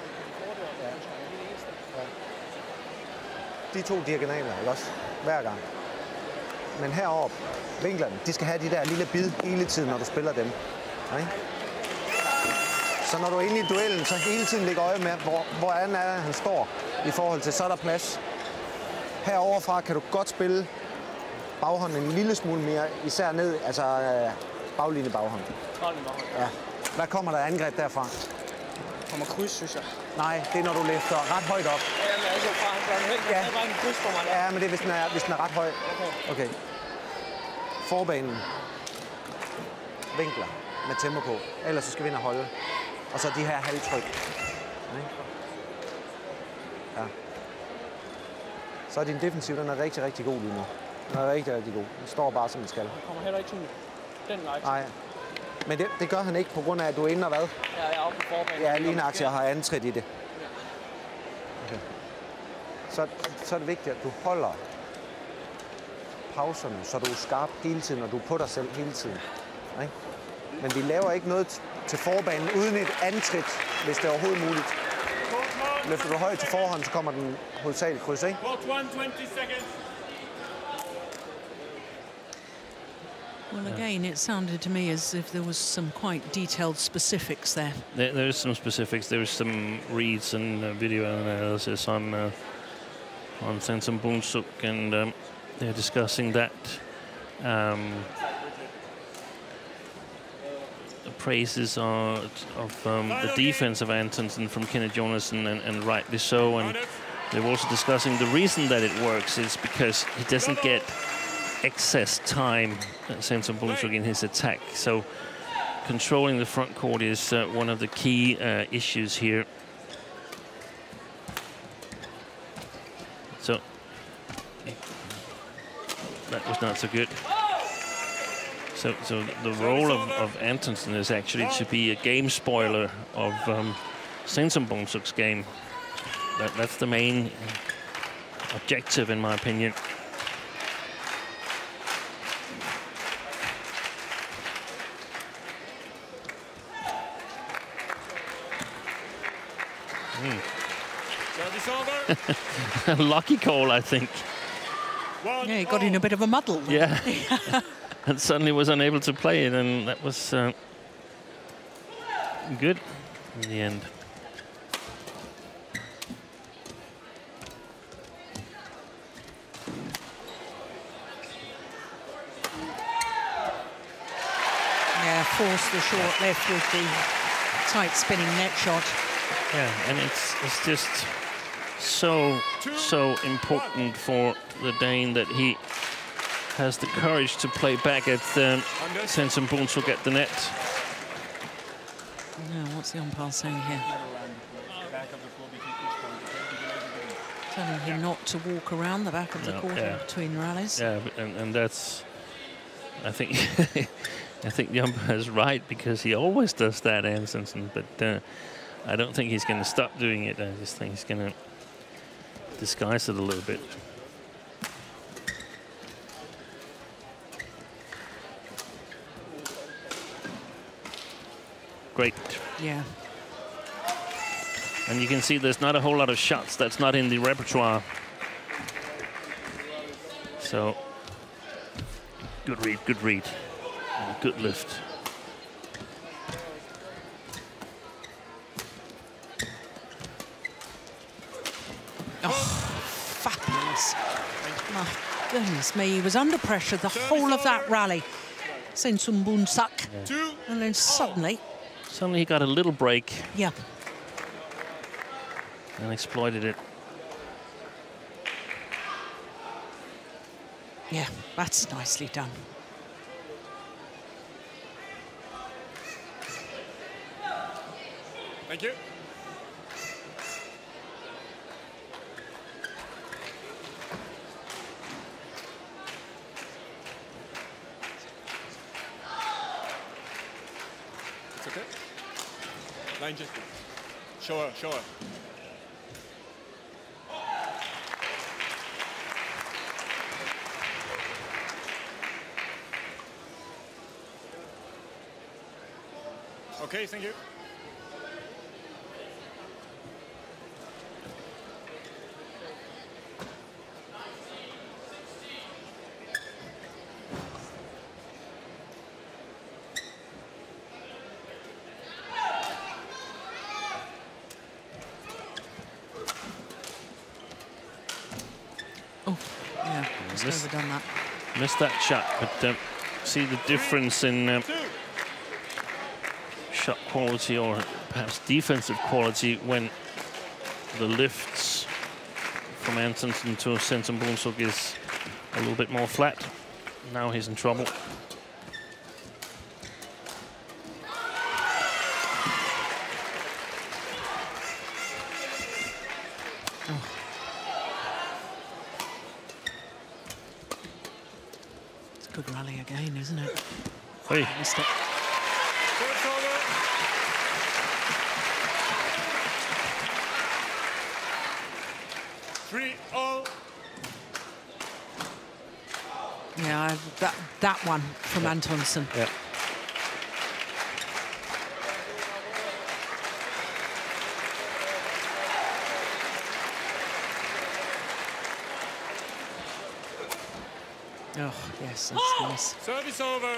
De to diagonaler, ikke også? Hver gang. Men heroppe, vinklerne, de skal have de der lille bid hele tiden, når du spiller dem. Okay? Så når du er inde i duellen, så hele tiden lægger øje med, hvor, hvor er han står i forhold til, så er der plads. Heroverfra kan du godt spille baghånden en lille smule mere, især ned, altså øh, baglinje baghånd. Ja. Hvad kommer der angreb derfra? Kommer kryds, synes jeg. Nej, det er når du løfter ret højt op. Ja, men altså fra han gør den helt, Ja. det er bare en kryds for mig. Ja, men det er, hvis den er, hvis den er ret høj. Okay. Okay. Forbanen. Vinkler med tempo på. Ellers så skal vi ind og holde. Og så de her halvtryk. Ja. Så er din defensiv, den er rigtig, rigtig god lige nu. Den er rigtig, rigtig god. Den står bare, som den skal. Han kommer heller ikke sådan den vej. Nej. Men det, det gør han ikke, på grund af, at du er inde og hvad? Ja, jeg er oppe på forbanen. Ja, lige en aktie, jeg har antrit i det. Okay. Så, så er det vigtigt, at du holder pauserne, så du er skarp hele tiden, og du er på dig selv hele tiden. Ikke? Men vi laver ikke noget til forbanen uden et antrit, hvis det er overhovedet muligt. Løfter du højt til forhånd, så kommer den hovedsageligt kryds, ikke? Well, again, it sounded to me as if there was some quite detailed specifics there. There, there is some specifics. There is some reads and uh, video analysis on uh, on Saensomboonsuk, and um, they're discussing that. Um, the praises are of um, the defense of Antonsen from Kenneth Jonassen, and, and rightly so. And they're also discussing the reason that it works is because he doesn't get excess time, uh, Saensomboonsuk, in his attack. So controlling the front court is uh, one of the key uh, issues here. So that was not so good. So, so the role of, of Antonsen is actually to be a game spoiler of um, Saensomboonsuk's game. That, that's the main objective, in my opinion. A lucky call, I think. Yeah, he got in a bit of a muddle. Yeah. And suddenly was unable to play it, and that was uh, good in the end. Yeah, force the short left with the tight spinning net shot. Yeah, and it's it's just so so important for the Dane that he has the courage to play back at um, Saensomboonsuk at the net. No, what's the umpire saying here? Telling him not to walk around the back of the No, court yeah. between rallies. Yeah, and, and that's, I think, I think the umpire is right, because he always does that, Antonsen. But uh, I don't think he's going to stop doing it. I just think he's going to disguise it a little bit. Great. Yeah. And you can see there's not a whole lot of shots that's not in the repertoire. So, good read, good read, and good lift. Oh, fabulous. My goodness me, he was under pressure the whole of that rally. Saensomboonsuk. Yeah. And then suddenly... Suddenly he got a little break. Yeah. And exploited it. Yeah, that's nicely done. Thank you. It's okay. Line just show her, show her. Okay, thank you. Oh, yeah, just Missed- overdone that. Missed that shot, but um, see the difference in um, shot quality or perhaps defensive quality when the lifts from Antonsen to Saensomboonsuk is a little bit more flat. Now he's in trouble. It's a good rally again, isn't it? Hey. Missed it. It's over. Three all. Yeah, I, that that one from Yeah. Antonsen. Yeah. Oh, yes, that's nice. Service over.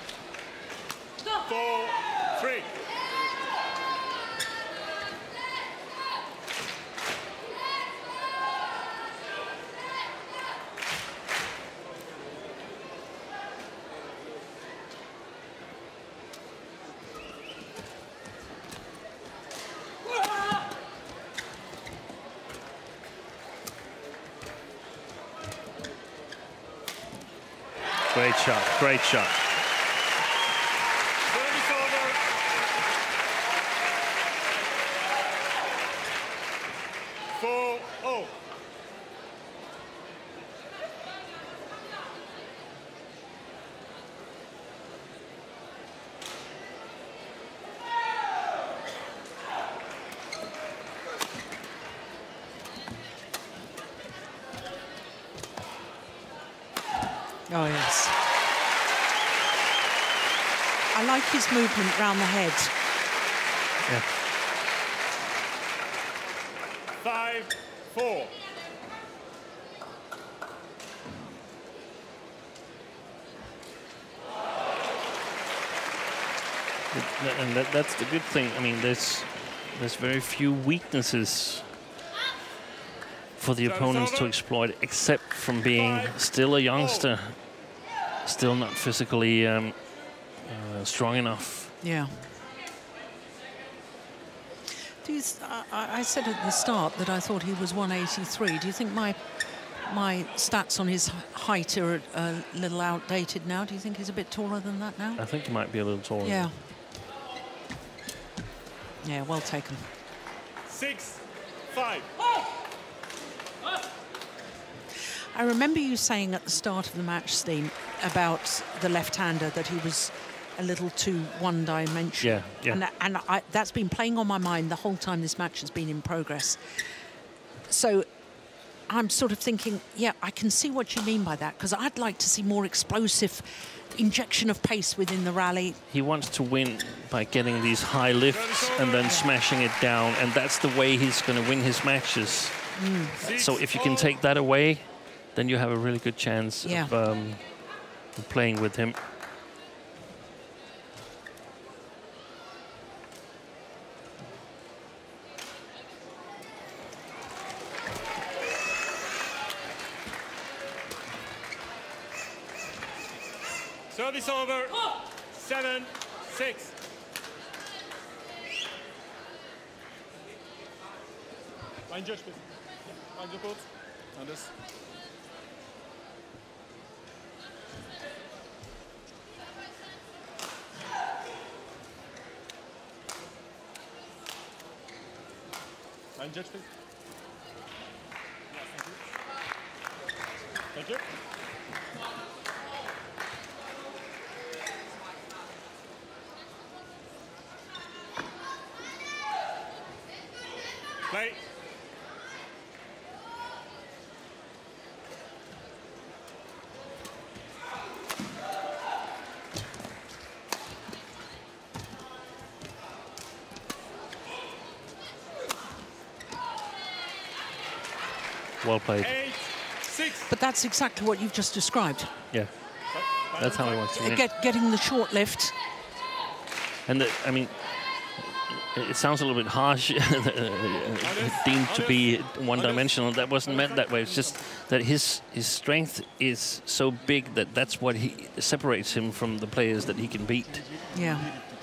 Four, three. Great shot, great shot. Service over. Four, oh. Oh, yes. I like his movement round the head. Yeah. Five, four. And that, that's the good thing. I mean, there's there's very few weaknesses for the opponents to exploit, except from being still a youngster, still not physically um, uh, strong enough. Yeah. Do you th I, I said at the start that I thought he was one eighty-three. Do you think my my stats on his height are a little outdated now? Do you think he's a bit taller than that now? I think he might be a little taller. Yeah. Yeah, well taken. Six, five. I remember you saying at the start of the match, Steen, about the left-hander, that he was a little too one-dimensional. Yeah, yeah. And, and I, that's been playing on my mind the whole time this match has been in progress. So I'm sort of thinking, yeah, I can see what you mean by that, because I'd like to see more explosive injection of pace within the rally. He wants to win by getting these high lifts and then smashing it down, and that's the way he's going to win his matches. Mm. So if you can take that away, then you have a really good chance Yeah. of, um, of playing with him. Service over. Seven, six. Line judge, please. Line the court. And this. Line judge, please. Thank you. Play. Well played. Eight, six. But that's exactly what you've just described. Yeah, that's how he wants to win. Get, getting the short lift. And the, I mean, it sounds a little bit harsh, deemed to be one-dimensional. That wasn't meant that way. It's just that his his strength is so big that that's what he separates him from the players that he can beat. Yeah.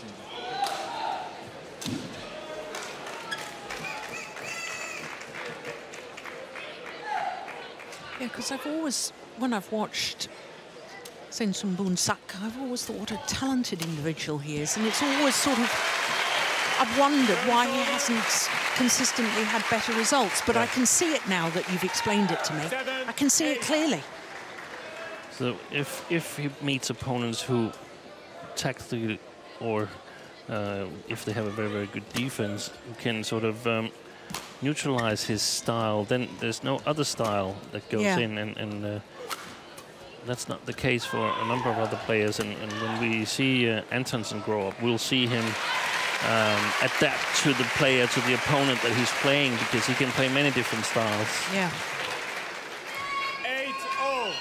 Yeah, because I've always, when I've watched Saensomboonsuk, I've always thought what a talented individual he is, and it's always sort of, I've wondered why he hasn't consistently had better results, but yeah. I can see it now that you've explained it to me. I can see it clearly. So if if he meets opponents who tactically, or uh, if they have a very, very good defense, who can sort of um, neutralize his style, then there's no other style that goes yeah. in, and, and uh, that's not the case for a number of other players. And, and when we see uh, Antonsen grow up, we'll see him um, adapt to the player, to the opponent that he's playing, because he can play many different styles. Yeah. eight oh.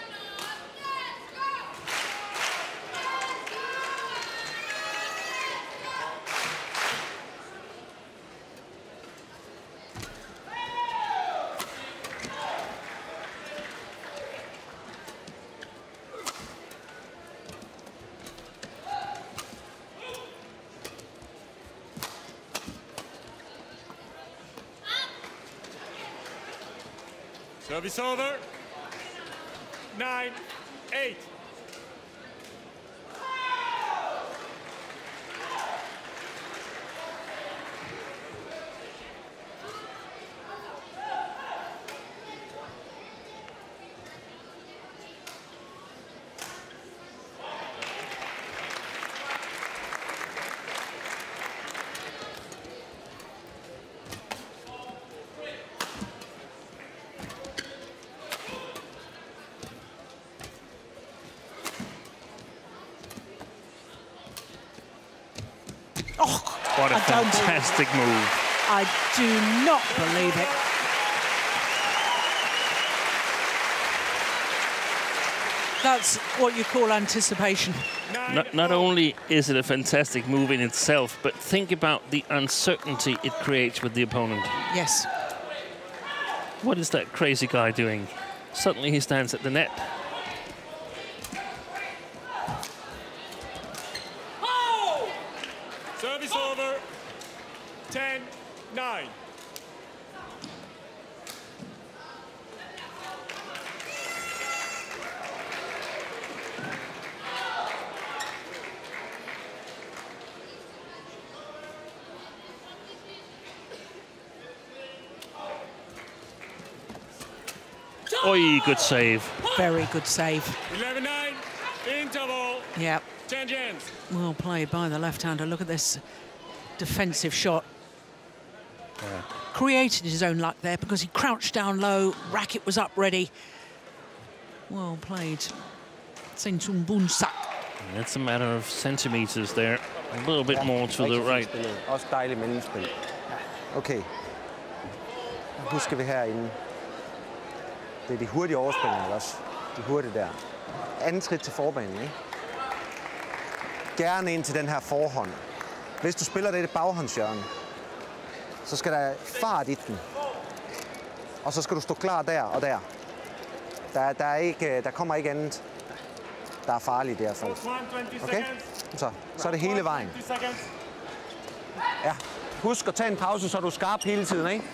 Service over. Nine, eight. Oh, What a I fantastic move. I do not believe it. That's what you call anticipation. Not, not only is it a fantastic move in itself, but think about the uncertainty it creates with the opponent. Yes. What is that crazy guy doing? Suddenly he stands at the net. Service over. ten, nine. Oi, good save. Very good save. eleven nine. Interval. Yeah. Change hands. Well played by the left-hander. Look at this defensive shot. Yeah. Created his own luck there because he crouched down low. Racket was up ready. Well played. Saensomboonsuk. It's a matter of centimeters there. A little bit more to the right. Også dejligt mellemspil. Okay. Nu skal vi herinde. Det er de hurtige overspilninger også. De hurtige der. Anden trit til forbanen, ikke? Gerne ind til den her forhånd. Hvis du spiller det i baghåndshjørne, så skal der fart i den. Og så skal du stå klar der og der. Der, der, er ikke, der kommer ikke andet, der er farligt i det her fald. Okay? Så, så er det hele vejen. Ja. Husk at tage en pause, så er du skarp hele tiden, ikke?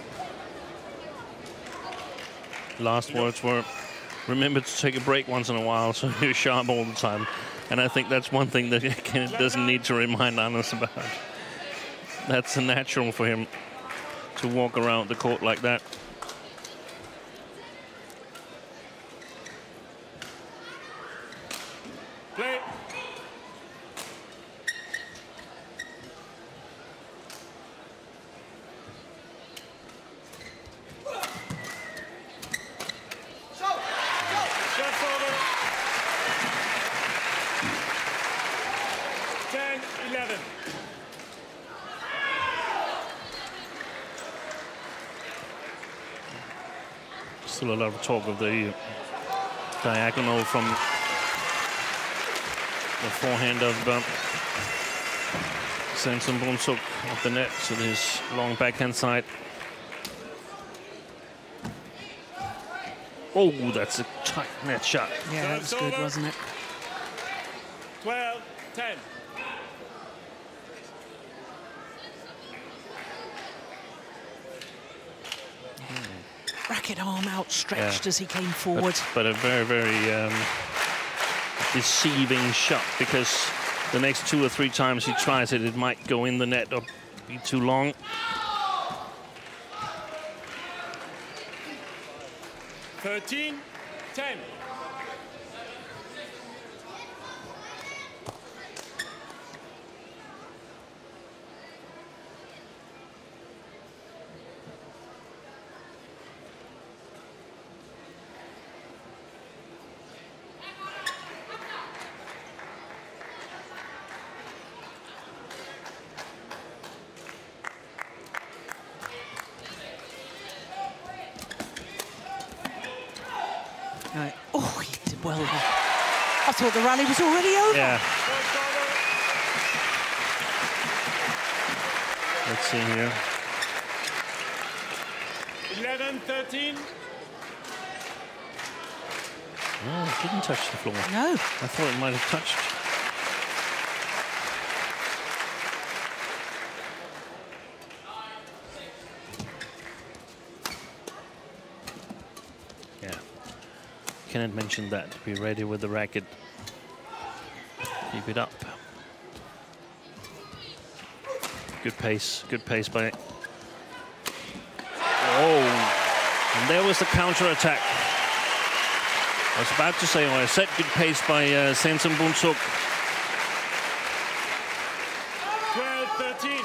Last words were, remember to take a break once in a while so you're sharp all the time. And I think that's one thing that Kenneth doesn't need to remind Anders about. That's natural for him to walk around the court like that. Play. Shots over. ten eleven. Still a lot of talk of the diagonal from the forehand of um, Saensomboonsuk off the net to his long backhand side. Oh, that's a tight net shot. Yeah, that was good, wasn't it? twelve ten. Racket arm outstretched Yeah. as he came forward. But, but a very, very um, deceiving shot, because the next two or three times he tries it, it might go in the net or be too long. thirteen ten. Right. Oh, he did well there. I thought the rally was already over. Yeah. Let's see here. eleven thirteen. Oh, it didn't touch the floor. No. I thought it might have touched. Yeah. Kenneth mentioned that. Be ready with the racket. Keep it up. Good pace. Good pace by. Oh. And there was the counter attack. I was about to say, well, I said good pace by uh, Saensomboonsuk. twelve thirteen.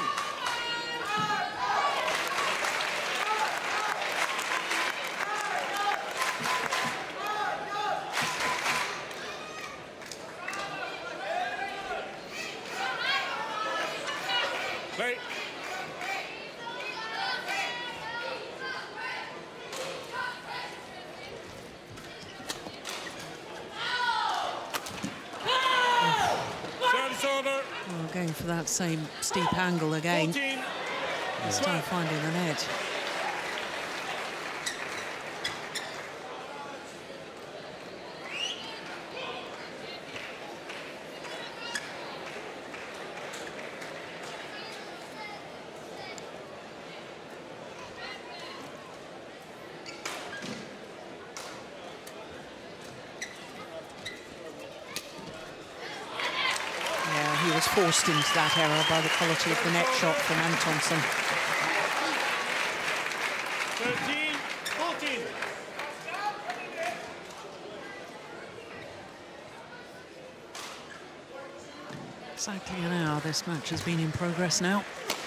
Play. Service over. Oh, going for that same steep angle again. fourteen. This time finding the net. Yeah, he was forced into that error by the quality of the net shot from Antonsen. thirteen fourteen. Exactly an hour this match has been in progress now.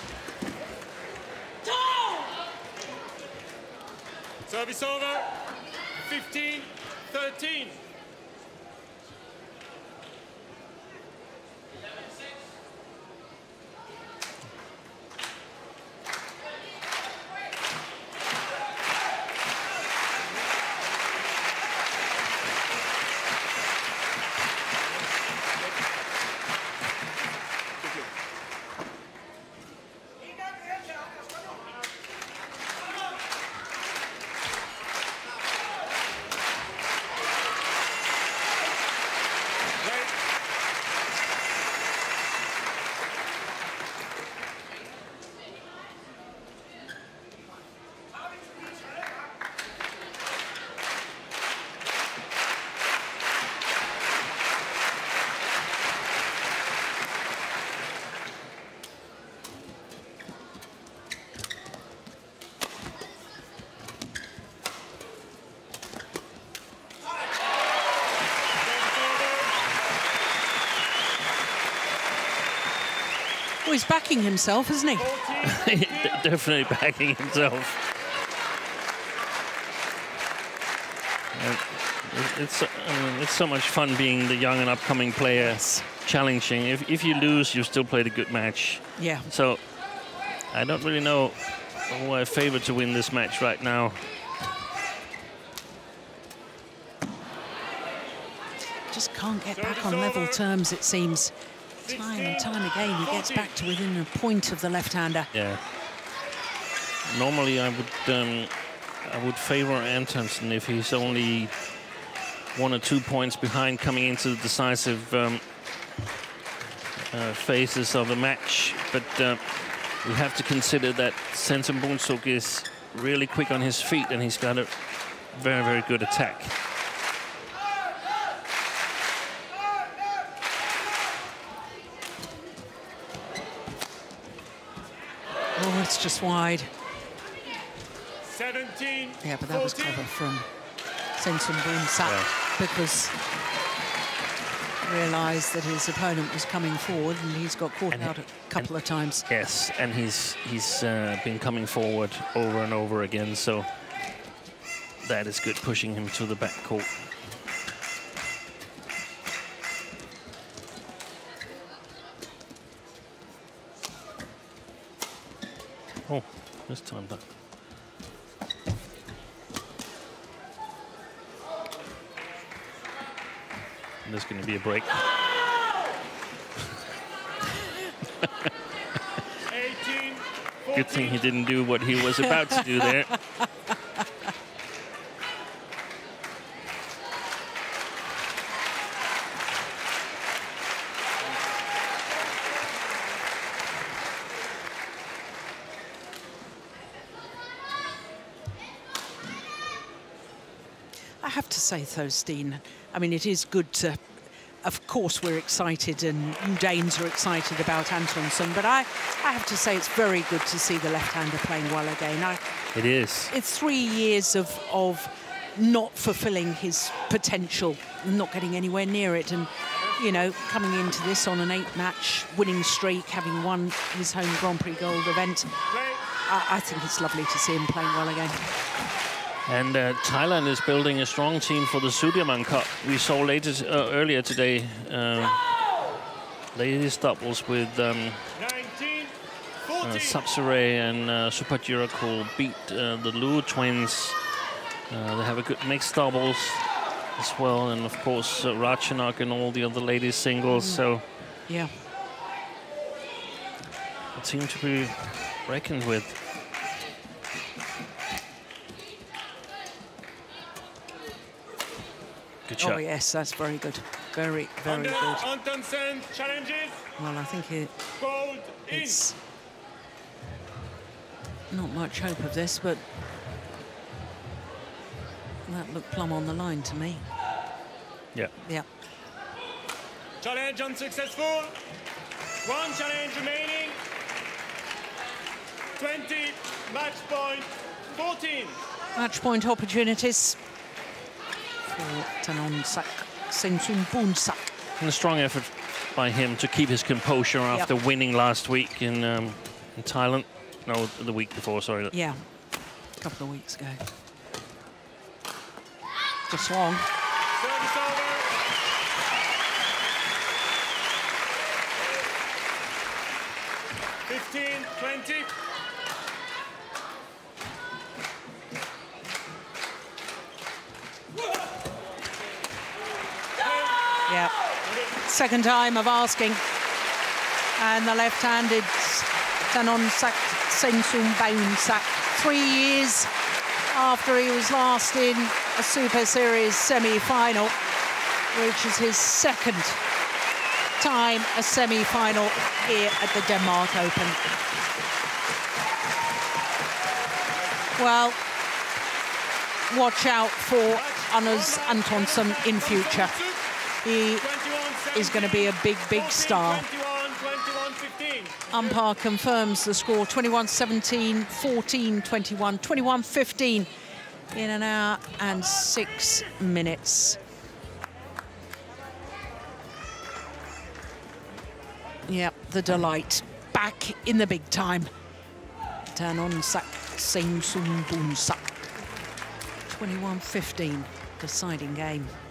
Service over. fifteen thirteen. Well, he's backing himself, isn't he? Definitely backing himself. And it's, I mean, it's so much fun being the young and upcoming player, Yes. challenging. If, if you lose, you still played a good match. Yeah. So I don't really know who I favor to win this match right now. Just can't get back on level terms, it seems. Time and time again, he gets back to within a point of the left-hander. Yeah. Normally, I would um, I would favor Antonsen if he's only one or two points behind coming into the decisive um, uh, phases of a match. But uh, we have to consider that Saensomboonsuk is really quick on his feet, and he's got a very, very good attack. Oh, it's just wide. seventeen. Yeah, but that was clever from Saensomboonsuk, yeah. because realised that his opponent was coming forward, and he's got caught and out a couple of times. Yes, and he's he's uh, been coming forward over and over again, so that is good, pushing him to the back court. Oh, this time that. There's going to be a break. eighteen, Good thing he didn't do what he was about to do there. I have to say, though, Steen, I mean, it is good to, of course, we're excited, and you Danes are excited about Antonsen, but I, I have to say it's very good to see the left-hander playing well again. I, it is. It's three years of, of not fulfilling his potential, not getting anywhere near it, and, you know, coming into this on an eight-match winning streak, having won his home Grand Prix Gold event, I, I think it's lovely to see him playing well again. And uh, Thailand is building a strong team for the Sudirman Cup. We saw later, uh, earlier today, uh, ladies doubles with um, uh, Sapsare and uh, Supajiraku beat uh, the Lu twins. Uh, they have a good mixed doubles as well, and of course uh, Ratchanok and all the other ladies singles. Mm. So yeah, a team to be reckoned with. Good shot. Oh yes, that's very good. Very, very good. Antonsen challenges. Well, I think it, it's not much hope of this, but that looked plumb on the line to me. Yeah. Yeah. Challenge unsuccessful. One challenge remaining. twenty, match point, fourteen. Match point opportunities for Tanongsak Saensomboonsuk. And a strong effort by him to keep his composure after yep. winning last week in, um, in Thailand. No, the week before, sorry. Yeah, a couple of weeks ago. Just long. Service over. fifteen, twenty. Yeah, second time of asking. And the left-handed Tanongsak Saensomboonsuk, three years after he was last in a Super Series semi-final, which is his second time a semi-final here at the Denmark Open. Well, watch out for Anders Antonsen in future. He is going to be a big, big star. Umpire confirms the score, twenty-one seventeen, fourteen twenty-one, twenty-one fifteen in an hour and six minutes. Yep, the delight. back in the big time. Tanongsak Saensomboonsuk. twenty-one fifteen, deciding game.